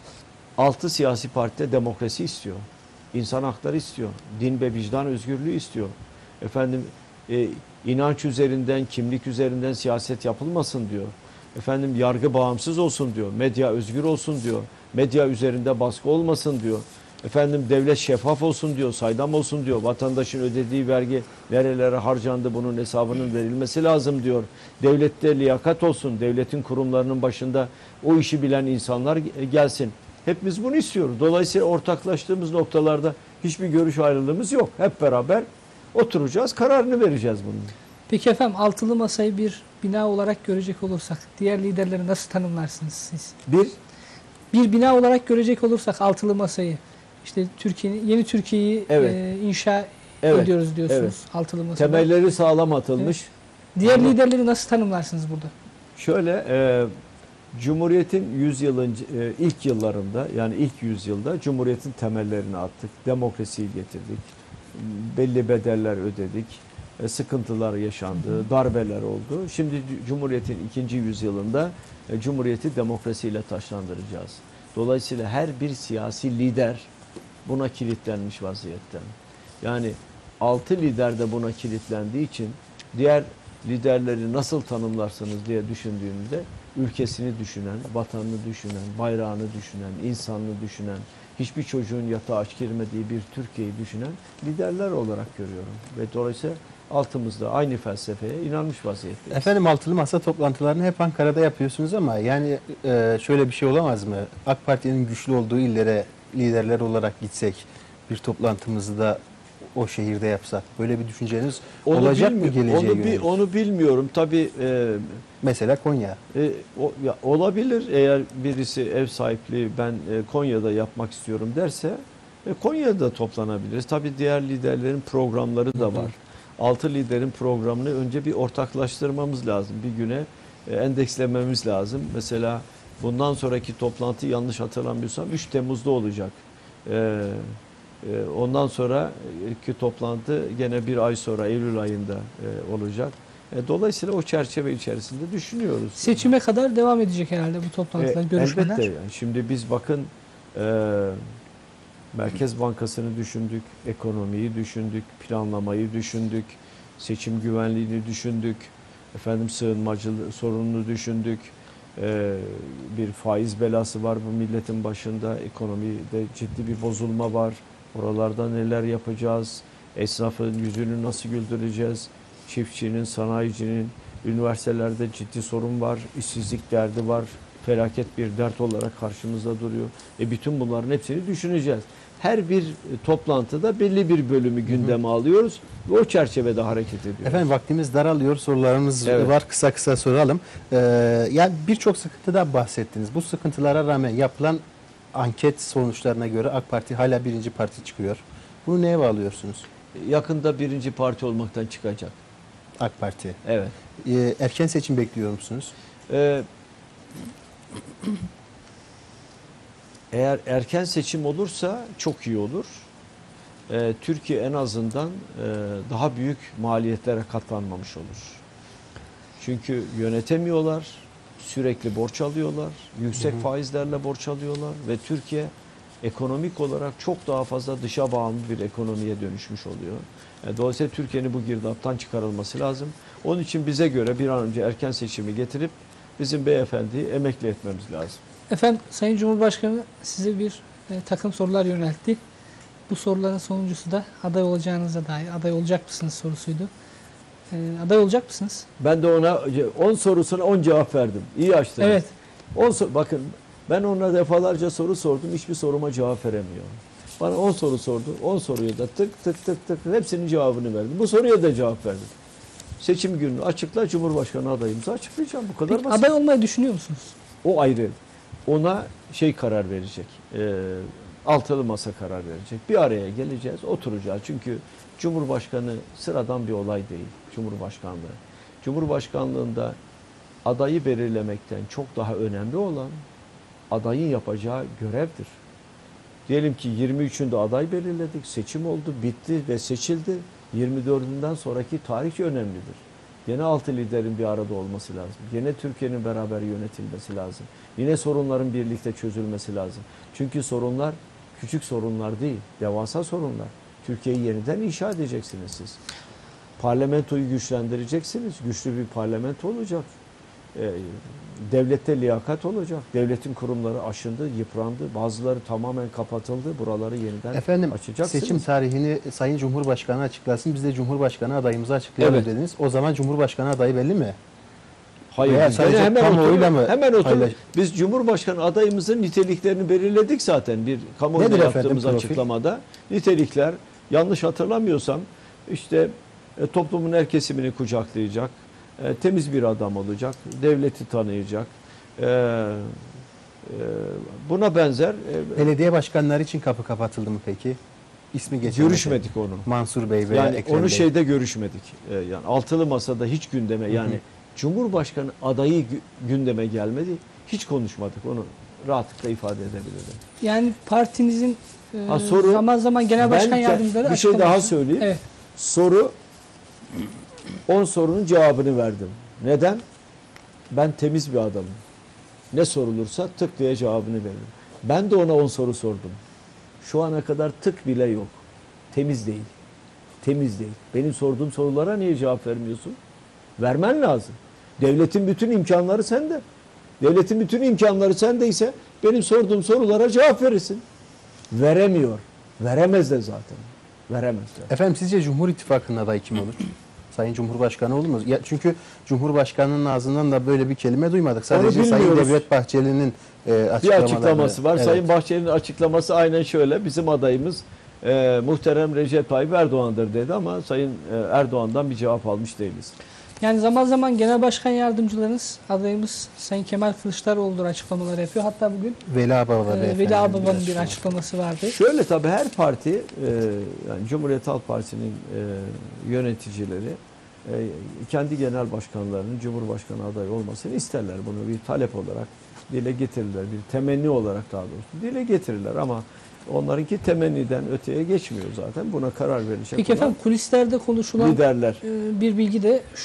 altı siyasi partide demokrasi istiyor. İnsan hakları istiyor. Din ve vicdan özgürlüğü istiyor. Efendim e, inanç üzerinden, kimlik üzerinden siyaset yapılmasın diyor. Efendim yargı bağımsız olsun diyor. Medya özgür olsun diyor. Medya üzerinde baskı olmasın diyor. Efendim devlet şeffaf olsun diyor, saydam olsun diyor. Vatandaşın ödediği vergi nerelere harcandı bunun hesabının verilmesi lazım diyor. Devlette liyakat olsun, devletin kurumlarının başında o işi bilen insanlar gelsin. Hepimiz bunu istiyoruz. Dolayısıyla ortaklaştığımız noktalarda hiçbir görüş ayrılığımız yok. Hep beraber oturacağız, kararını vereceğiz bunun. Peki efendim altılı masayı bir bina olarak görecek olursak diğer liderleri nasıl tanımlarsınız siz? Bir, Bir bina olarak görecek olursak altılı masayı işte Türkiye'nin yeni Türkiye'yi Evet. e, inşa Evet, ediyoruz diyorsunuz evet. altılı masada. temelleri sağlam atılmış. Diğer Ama- liderleri nasıl tanımlarsınız burada? Şöyle, e, Cumhuriyet'in yüz yılın e, ilk yıllarında yani ilk yüzyılda Cumhuriyet'in temellerini attık. Demokrasiyi getirdik. Belli bedeller ödedik. E, sıkıntılar yaşandı. Darbeler oldu. Şimdi Cumhuriyet'in ikinci yüzyılında e, Cumhuriyet'i demokrasiyle taşlandıracağız. Dolayısıyla her bir siyasi lider buna kilitlenmiş vaziyette. Yani altı lider de buna kilitlendiği için diğer liderleri nasıl tanımlarsınız diye düşündüğümde ülkesini düşünen, vatanını düşünen, bayrağını düşünen, insanını düşünen, hiçbir çocuğun yatağa aç girmediği bir Türkiye'yi düşünen liderler olarak görüyorum. Ve dolayısıyla altımızda aynı felsefeye inanmış vaziyetteyiz. Efendim altılı masa toplantılarını hep Ankara'da yapıyorsunuz ama yani e, şöyle bir şey olamaz mı? AK Parti'nin güçlü olduğu illere liderler olarak gitsek bir toplantımızı da o şehirde yapsak böyle bir düşünceniz Onu olacak mı bilmi- geleceğe onu, bi- yönelik? onu bilmiyorum. Tabii e, Mesela Konya. E, o, ya, olabilir eğer birisi ev sahipliği ben e, Konya'da yapmak istiyorum derse e, Konya'da toplanabiliriz. Tabii diğer liderlerin programları da var. Altı liderin programını önce bir ortaklaştırmamız lazım. Bir güne e, endekslememiz lazım. Mesela bundan sonraki toplantı yanlış hatırlamıyorsam üç Temmuz'da olacak. E, e, ondan sonraki toplantı gene bir ay sonra Eylül ayında e, olacak. E, dolayısıyla o çerçeve içerisinde düşünüyoruz. Seçime kadar devam edecek herhalde bu toplantılar, E, görüşmeler. elbette yani. Şimdi biz bakın e, Merkez Bankası'nı düşündük, ekonomiyi düşündük, planlamayı düşündük, seçim güvenliğini düşündük, efendim sığınmacı sorununu düşündük. E, bir faiz belası var bu milletin başında, ekonomide ciddi bir bozulma var. Oralarda neler yapacağız? Esnafın yüzünü nasıl güldüreceğiz? Çiftçinin, sanayicinin, üniversitelerde ciddi sorun var, işsizlik derdi var, felaket bir dert olarak karşımızda duruyor. E bütün bunların hepsini düşüneceğiz. Her bir toplantıda belli bir bölümü gündeme alıyoruz ve o çerçevede hareket ediyoruz. Efendim vaktimiz daralıyor, sorularımız Evet. var, kısa kısa soralım. Ee, yani birçok sıkıntıdan bahsettiniz. Bu sıkıntılara rağmen yapılan anket sonuçlarına göre AK Parti hala birinci parti çıkıyor. Bunu neye bağlıyorsunuz? Yakında birinci parti olmaktan çıkacak. AK Parti. Evet. Ee, erken seçim bekliyor musunuz? Ee, eğer erken seçim olursa çok iyi olur. Ee, Türkiye en azından e, daha büyük maliyetlere katlanmamış olur. Çünkü yönetemiyorlar, sürekli borç alıyorlar, yüksek Hı hı. faizlerle borç alıyorlar ve Türkiye ekonomik olarak çok daha fazla dışa bağımlı bir ekonomiye dönüşmüş oluyor. E, dolayısıyla Türkiye'nin bu girdaptan çıkarılması lazım. Onun için bize göre bir an önce erken seçimi getirip bizim beyefendiyi emekli etmemiz lazım. Efendim Sayın Cumhurbaşkanı size bir e, takım sorular yöneltti. Bu soruların sonuncusu da aday olacağınıza dair, aday olacak mısınız sorusuydu. E, aday olacak mısınız? Ben de ona on sorusuna on cevap verdim. İyi açtınız. Evet. on sor- bakın ben ona defalarca soru sordum. Hiçbir soruma cevap veremiyor. Bana on soru sordu. on soruya da tık tık tık tık hepsinin cevabını verdim. Bu soruya da cevap verdim. Seçim gününü açıkla, Cumhurbaşkanı adayımızı açıklayacağım. Bu kadar Peki, basit. aday olmayı düşünüyor musunuz? O ayrı. Ona şey karar verecek. E, altılı masa karar verecek. Bir araya geleceğiz, oturacağız. Çünkü Cumhurbaşkanı sıradan bir olay değil. Cumhurbaşkanlığı. Cumhurbaşkanlığında adayı belirlemekten çok daha önemli olan adayın yapacağı görevdir. Diyelim ki yirmi üçünde aday belirledik, seçim oldu, bitti ve seçildi. yirmi dördünden sonraki tarih önemlidir. Yine altı liderin bir arada olması lazım. Yine Türkiye'nin beraber yönetilmesi lazım. Yine sorunların birlikte çözülmesi lazım. Çünkü sorunlar küçük sorunlar değil, devasa sorunlar. Türkiye'yi yeniden inşa edeceksiniz siz. Parlamentoyu güçlendireceksiniz. Güçlü bir parlamento olacak. Ee, devlette liyakat olacak. Devletin kurumları aşındı, yıprandı. Bazıları tamamen kapatıldı. Buraları yeniden Efendim açacaksınız. seçim tarihini Sayın Cumhurbaşkanı açıklasın. Biz de Cumhurbaşkanı adayımızı açıklayalım Evet. dediniz. O zaman Cumhurbaşkanı adayı belli mi? Hayır, Veya biz sadece gene hemen kamuoyuyla oturup, mı hemen oturup paylaş- biz Cumhurbaşkanı adayımızın niteliklerini belirledik zaten bir kamuoyuna Nedir efendim yaptığımız profil? açıklamada. Nitelikler yanlış hatırlamıyorsam işte e, toplumun her kesimini kucaklayacak, e, temiz bir adam olacak, devleti tanıyacak. E, e, buna benzer e, Belediye başkanları için kapı kapatıldı mı peki? İsmi geçen görüşmedik onu. Mansur Bey veya Yani Ekrem onu Bey. şeyde görüşmedik. E, yani altılı masada hiç gündeme yani Cumhurbaşkanı adayı gü- gündeme gelmedi. Hiç konuşmadık. Onu rahatlıkla ifade edebilirim. Yani partinizin e, Ha, soru- zaman zaman genel başkan Ben yardımcıları bir şey daha açıklaması. söyleyeyim. Evet. Soru on sorunun cevabını verdim. Neden? Ben temiz bir adamım. Ne sorulursa tık diye cevabını veririm. Ben de ona on soru sordum. Şu ana kadar tık bile yok. Temiz değil. Temiz değil. Benim sorduğum sorulara niye cevap vermiyorsun? Vermen lazım. Devletin bütün imkanları sende. Devletin bütün imkanları sendeyse benim sorduğum sorulara cevap verirsin. Veremiyor. Veremez de zaten. Veremez de. Efendim sizce Cumhur İttifakı'nın adayı kim olur? Sayın Cumhurbaşkanı olur mu? Ya çünkü Cumhurbaşkanı'nın ağzından da böyle bir kelime duymadık. Sadece Sayın bilmiyoruz. Devlet Bahçeli'nin e, Bir açıklamaları. açıklaması var. Evet. Sayın Bahçeli'nin açıklaması aynen şöyle. Bizim adayımız e, muhterem Recep Tayyip Erdoğan'dır dedi ama Sayın e, Erdoğan'dan bir cevap almış değiliz. Yani zaman zaman genel başkan yardımcılarınız adayımız Sayın Kemal Kılıçdaroğlu'dur açıklamalar yapıyor. Hatta bugün Veli Ağababa e, beyefendinin Veli Ağababa'nın bir açıklaması. açıklaması vardı. Şöyle tabii her parti e, yani Cumhuriyet Halk Partisi'nin e, yöneticileri e, kendi genel başkanlarının Cumhurbaşkanı adayı olmasını isterler. Bunu bir talep olarak dile getirirler. Bir temenni olarak daha doğrusu dile getirirler ama onlarınki temenniden öteye geçmiyor zaten. Buna karar verecek Peki olan efendim kulislerde konuşulan liderler. e, bir bilgi de şu.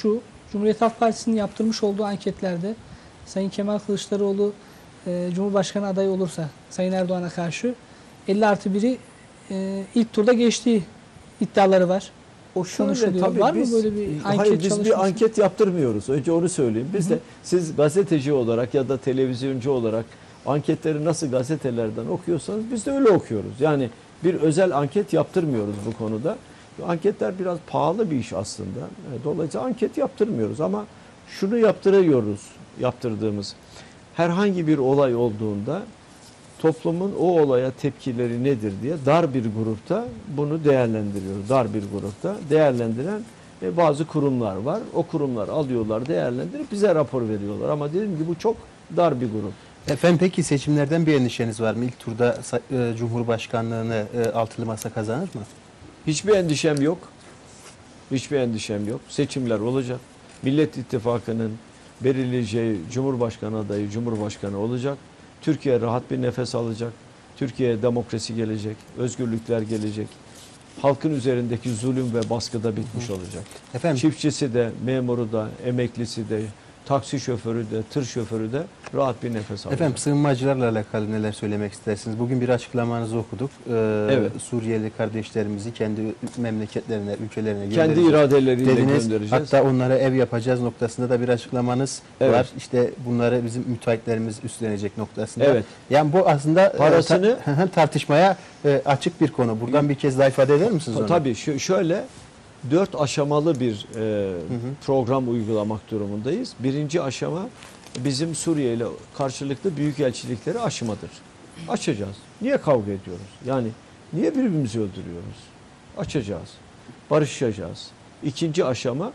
Cumhuriyet Halk Partisi'nin yaptırmış olduğu anketlerde Sayın Kemal Kılıçdaroğlu e, Cumhurbaşkanı adayı olursa Sayın Erdoğan'a karşı elli artı biri e, ilk turda geçtiği iddiaları var. O şöyle Konuşuluyor. tabii Var mı biz, böyle bir anket hayır biz çalışması? bir anket yaptırmıyoruz. Önce onu söyleyeyim. Biz Hı hı. de siz gazeteci olarak ya da televizyoncu olarak anketleri nasıl gazetelerden okuyorsanız biz de öyle okuyoruz. Yani bir özel anket yaptırmıyoruz bu konuda. Anketler biraz pahalı bir iş aslında. Dolayısıyla anket yaptırmıyoruz ama şunu yaptırıyoruz. Yaptırdığımız herhangi bir olay olduğunda toplumun o olaya tepkileri nedir diye dar bir grupta bunu değerlendiriyoruz. Dar bir grupta değerlendiren e, bazı kurumlar var. O kurumlar alıyorlar, değerlendirip bize rapor veriyorlar. Ama dediğim gibi bu çok dar bir grup. Efendim peki seçimlerden bir endişeniz var mı? İlk turda e, Cumhurbaşkanlığını e, altılı masa kazanır mı? Hiçbir endişem yok. Hiçbir endişem yok. Seçimler olacak. Millet İttifakı'nın belirleyeceği Cumhurbaşkanı adayı Cumhurbaşkanı olacak. Türkiye rahat bir nefes alacak. Türkiye'ye demokrasi gelecek, özgürlükler gelecek. Halkın üzerindeki zulüm ve baskı da bitmiş olacak. Efendim Çiftçisi de, memuru da, emeklisi de, taksi şoförü de, tır şoförü de rahat bir nefes alacak. Efendim sığınmacılarla alakalı neler söylemek istersiniz? Bugün bir açıklamanızı okuduk. Ee, Evet. Suriyeli kardeşlerimizi kendi memleketlerine, ülkelerine Kendi göndereceğiz iradeleriyle dediniz. göndereceğiz. Hatta onlara ev yapacağız noktasında da bir açıklamanız Evet. var. İşte bunları bizim müteahhitlerimiz üstlenecek noktasında. Evet. Yani bu aslında Parasını- e, ta- tartışmaya e, açık bir konu. Buradan bir kez daha ifade eder misiniz onu? Tabii şu- şöyle dört aşamalı bir e, program uygulamak durumundayız. Birinci aşama bizim Suriye ile karşılıklı büyükelçilikleri aşmadır. Açacağız. Niye kavga ediyoruz? Yani niye birbirimizi öldürüyoruz? Açacağız. Barışacağız. İkinci aşama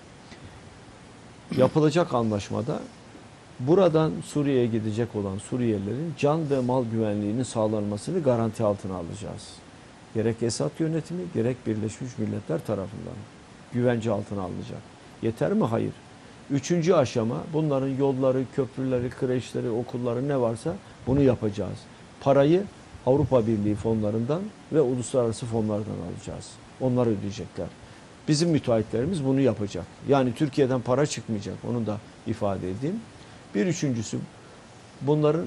yapılacak anlaşmada buradan Suriye'ye gidecek olan Suriyelilerin can ve mal güvenliğinin sağlanmasını garanti altına alacağız. Gerek Esad yönetimi gerek Birleşmiş Milletler tarafından güvence altına alınacak. Yeter mi? Hayır. Üçüncü aşama bunların yolları, köprüleri, kreşleri, okulları ne varsa bunu yapacağız. Parayı Avrupa Birliği fonlarından ve uluslararası fonlardan alacağız. Onlar ödeyecekler. Bizim müteahhitlerimiz bunu yapacak. Yani Türkiye'den para çıkmayacak. Onu da ifade edeyim. Bir üçüncüsü bunların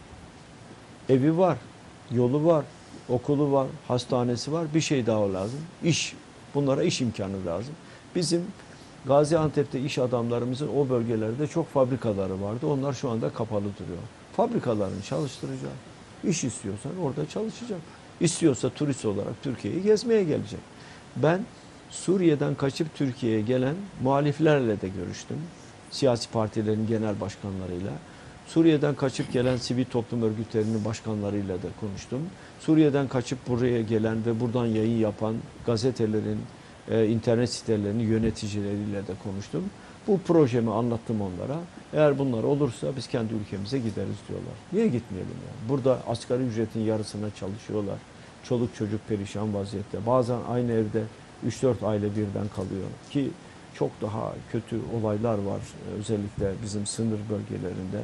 evi var, yolu var, okulu var, hastanesi var. Bir şey daha lazım. İş. Bunlara iş imkanı lazım. Bizim Gaziantep'te iş adamlarımızın o bölgelerde çok fabrikaları vardı. Onlar şu anda kapalı duruyor. Fabrikalarını çalıştıracak. İş istiyorsan orada çalışacak. İstiyorsa turist olarak Türkiye'yi gezmeye gelecek. Ben Suriye'den kaçıp Türkiye'ye gelen muhaliflerle de görüştüm. Siyasi partilerin genel başkanlarıyla. Suriye'den kaçıp gelen sivil toplum örgütlerinin başkanlarıyla da konuştum. Suriye'den kaçıp buraya gelen ve buradan yayın yapan gazetelerin, e, internet sitelerinin yöneticileriyle de konuştum. Bu projemi anlattım onlara. Eğer bunlar olursa biz kendi ülkemize gideriz diyorlar. Niye gitmeyelim yani? Burada asgari ücretin yarısına çalışıyorlar. Çoluk çocuk perişan vaziyette. Bazen aynı evde üç dört aile birden kalıyor ki çok daha kötü olaylar var. Özellikle bizim sınır bölgelerinde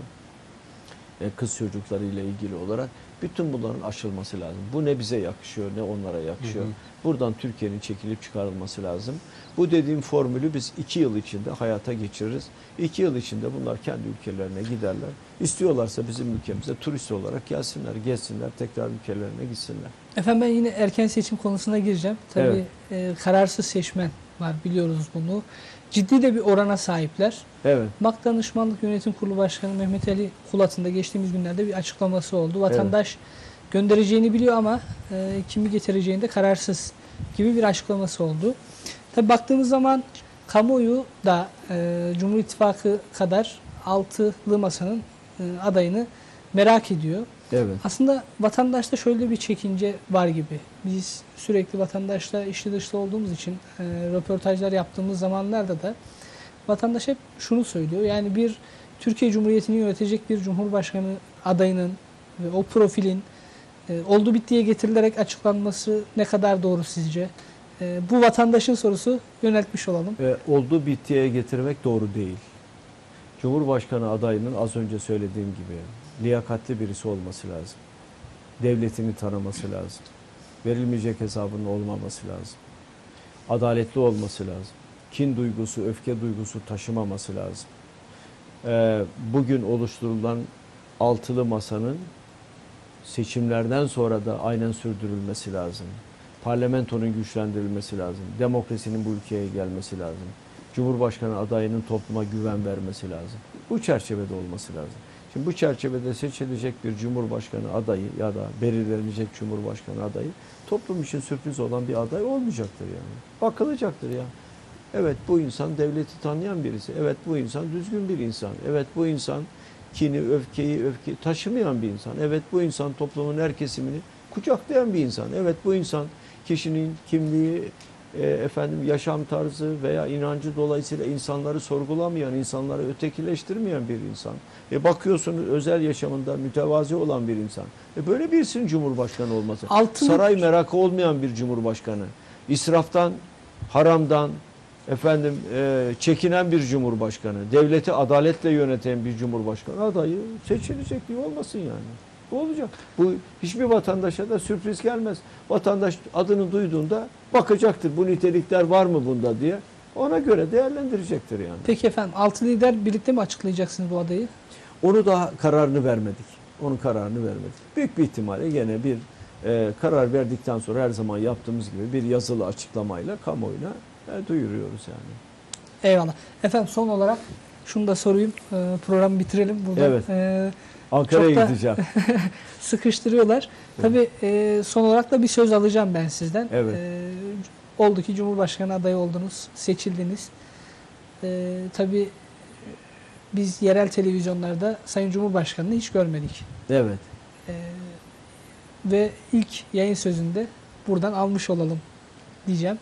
kız çocukları ile ilgili olarak bütün bunların aşılması lazım. Bu ne bize yakışıyor ne onlara yakışıyor. Hı hı. Buradan Türkiye'nin çekilip çıkarılması lazım. Bu dediğim formülü biz iki yıl içinde hayata geçiririz. İki yıl içinde bunlar kendi ülkelerine giderler. İstiyorlarsa bizim ülkemize turist olarak gelsinler, gezsinler, tekrar ülkelerine gitsinler. Efendim ben yine erken seçim konusuna gireceğim. Tabii Evet. e, kararsız seçmen var, biliyoruz bunu. Ciddi de bir orana sahipler. Evet. MAK Danışmanlık Yönetim Kurulu Başkanı Mehmet Ali Kulat'ın da geçtiğimiz günlerde bir açıklaması oldu. Vatandaş evet. göndereceğini biliyor ama e, kimi getireceğinde kararsız gibi bir açıklaması oldu. Tabii baktığımız zaman kamuoyu da e, Cumhur İttifakı kadar altılı masanın e, adayını merak ediyor. Evet. Aslında vatandaşta şöyle bir çekince var gibi. Biz sürekli vatandaşla içli dışlı olduğumuz için e, röportajlar yaptığımız zamanlarda da vatandaş hep şunu söylüyor. Yani bir Türkiye Cumhuriyeti'ni yönetecek bir Cumhurbaşkanı adayının ve o profilin e, oldu bittiye getirilerek açıklanması ne kadar doğru sizce? E, bu vatandaşın sorusu, yöneltmiş olalım. E, oldu bittiye getirmek doğru değil. Cumhurbaşkanı adayının az önce söylediğim gibi liyakatli birisi olması lazım. Devletini tanıması lazım. Verilmeyecek hesabının olmaması lazım. Adaletli olması lazım. kin duygusu, öfke duygusu taşımaması lazım. Ee, bugün oluşturulan altılı masanın seçimlerden sonra da aynen sürdürülmesi lazım. Parlamentonun güçlendirilmesi lazım. Demokrasinin bu ülkeye gelmesi lazım. Cumhurbaşkanı adayının topluma güven vermesi lazım. Bu çerçevede olması lazım. Şimdi bu çerçevede seçilecek bir cumhurbaşkanı adayı ya da belirlenecek cumhurbaşkanı adayı toplum için sürpriz olan bir aday olmayacaktır yani. Bakılacaktır ya. Evet, bu insan devleti tanıyan birisi. Evet, bu insan düzgün bir insan. Evet, bu insan kini, öfkeyi, öfke taşımayan bir insan. Evet, bu insan toplumun her kesimini kucaklayan bir insan. Evet, bu insan kişinin kimliği, e, efendim yaşam tarzı veya inancı dolayısıyla insanları sorgulamayan, insanları ötekileştirmeyen bir insan. E bakıyorsunuz özel yaşamında mütevazi olan bir insan. E böyle birisinin cumhurbaşkanı olması. Altını... Saray merakı olmayan bir cumhurbaşkanı. İsraftan, haramdan, efendim e, çekinen bir cumhurbaşkanı, devleti adaletle yöneten bir cumhurbaşkanı adayı seçilecek diye olmasın yani. Bu olacak. Bu hiçbir vatandaşa da sürpriz gelmez. Vatandaş adını duyduğunda bakacaktır bu nitelikler var mı bunda diye. Ona göre değerlendirecektir yani. Peki efendim, altı lider birlikte mi açıklayacaksınız bu adayı? Onu daha kararını vermedik. Onun kararını vermedik. Büyük bir ihtimalle gene bir e, karar verdikten sonra her zaman yaptığımız gibi bir yazılı açıklamayla kamuoyuna e, duyuruyoruz yani. Eyvallah. Efendim son olarak şunu da sorayım. E, programı bitirelim. Burada Evet. e, Ankara'ya gideceğim. sıkıştırıyorlar. Tabii e, son olarak da bir söz alacağım ben sizden. Evet. E, oldu ki Cumhurbaşkanı adayı oldunuz, seçildiniz. E, tabii biz yerel televizyonlarda Sayın Cumhurbaşkanı'nı hiç görmedik. Evet. E, ve ilk yayın sözünde buradan almış olalım diyeceğim.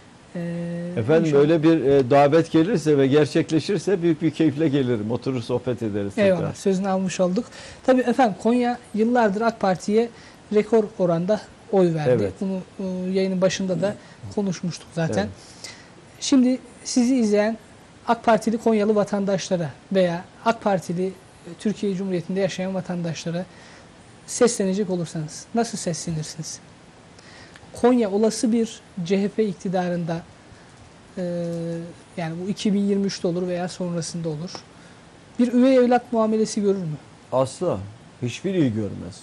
E, Efendim inşallah. öyle bir e, davet gelirse ve gerçekleşirse büyük bir keyifle gelirim. Oturur sohbet ederiz tekrar. Eyvallah. Sözünü almış olduk. Tabii efendim Konya yıllardır AK Parti'ye rekor oranda oy verdi. Evet. Bunu e, yayının başında da konuşmuştuk zaten. Evet. Şimdi sizi izleyen AK Partili Konyalı vatandaşlara veya AK Partili e, Türkiye Cumhuriyeti'nde yaşayan vatandaşlara seslenecek olursanız nasıl seslenirsiniz? Konya olası bir C H P iktidarında e, yani bu iki bin yirmi üçte olur veya sonrasında olur. Bir üvey evlat muamelesi görür mü? Asla. Hiçbir iyi görmez.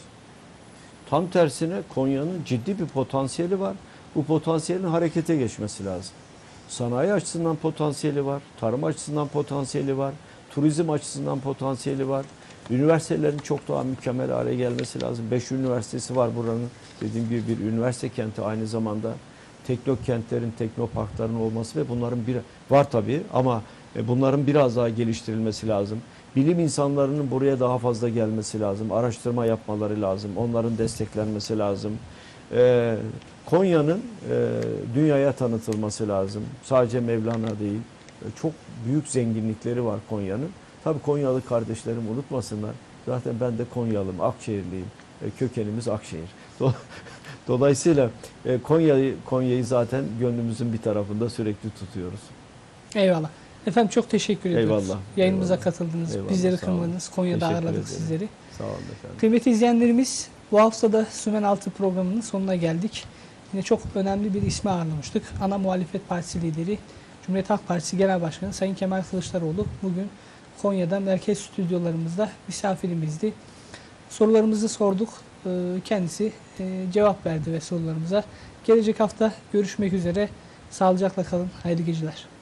Tam tersine Konya'nın ciddi bir potansiyeli var. Bu potansiyelin harekete geçmesi lazım. Sanayi açısından potansiyeli var. Tarım açısından potansiyeli var. Turizm açısından potansiyeli var. Üniversitelerin çok daha mükemmel hale gelmesi lazım. Beş üniversitesi var buranın. Dediğim gibi bir üniversite kenti aynı zamanda. Teknokentlerin, teknoparkların olması ve bunların bir var tabii ama bunların biraz daha geliştirilmesi lazım. Bilim insanlarının buraya daha fazla gelmesi lazım. Araştırma yapmaları lazım. Onların desteklenmesi lazım. Ee, Konya'nın e, dünyaya tanıtılması lazım. Sadece Mevlana değil. Çok büyük zenginlikleri var Konya'nın. Tabii Konyalı kardeşlerim unutmasınlar. Zaten ben de Konyalıyım, Akşehirliyim. E, kökenimiz Akşehir. Dolayısıyla e, Konya'yı Konya'yı zaten gönlümüzün bir tarafında sürekli tutuyoruz. Eyvallah. Efendim çok teşekkür ediyoruz. Eyvallah. Yayınımıza Eyvallah. katıldınız. Eyvallah, Bizleri sağ olun. kırmadınız. Konya'da Teşekkür ağırladık ederim. sizleri. Sağ olun efendim. Kıymetli izleyenlerimiz, bu hafta da Sümen Altı programının sonuna geldik. Yine çok önemli bir ismi ağırlamıştık. Ana Muhalefet Partisi lideri, Cumhuriyet Halk Partisi Genel Başkanı Sayın Kemal Kılıçdaroğlu bugün Konya'da merkez stüdyolarımızda misafirimizdi. Sorularımızı sorduk. Kendisi cevap verdi ve sorularımıza. Gelecek hafta görüşmek üzere. Sağlıcakla kalın. Hayırlı geceler.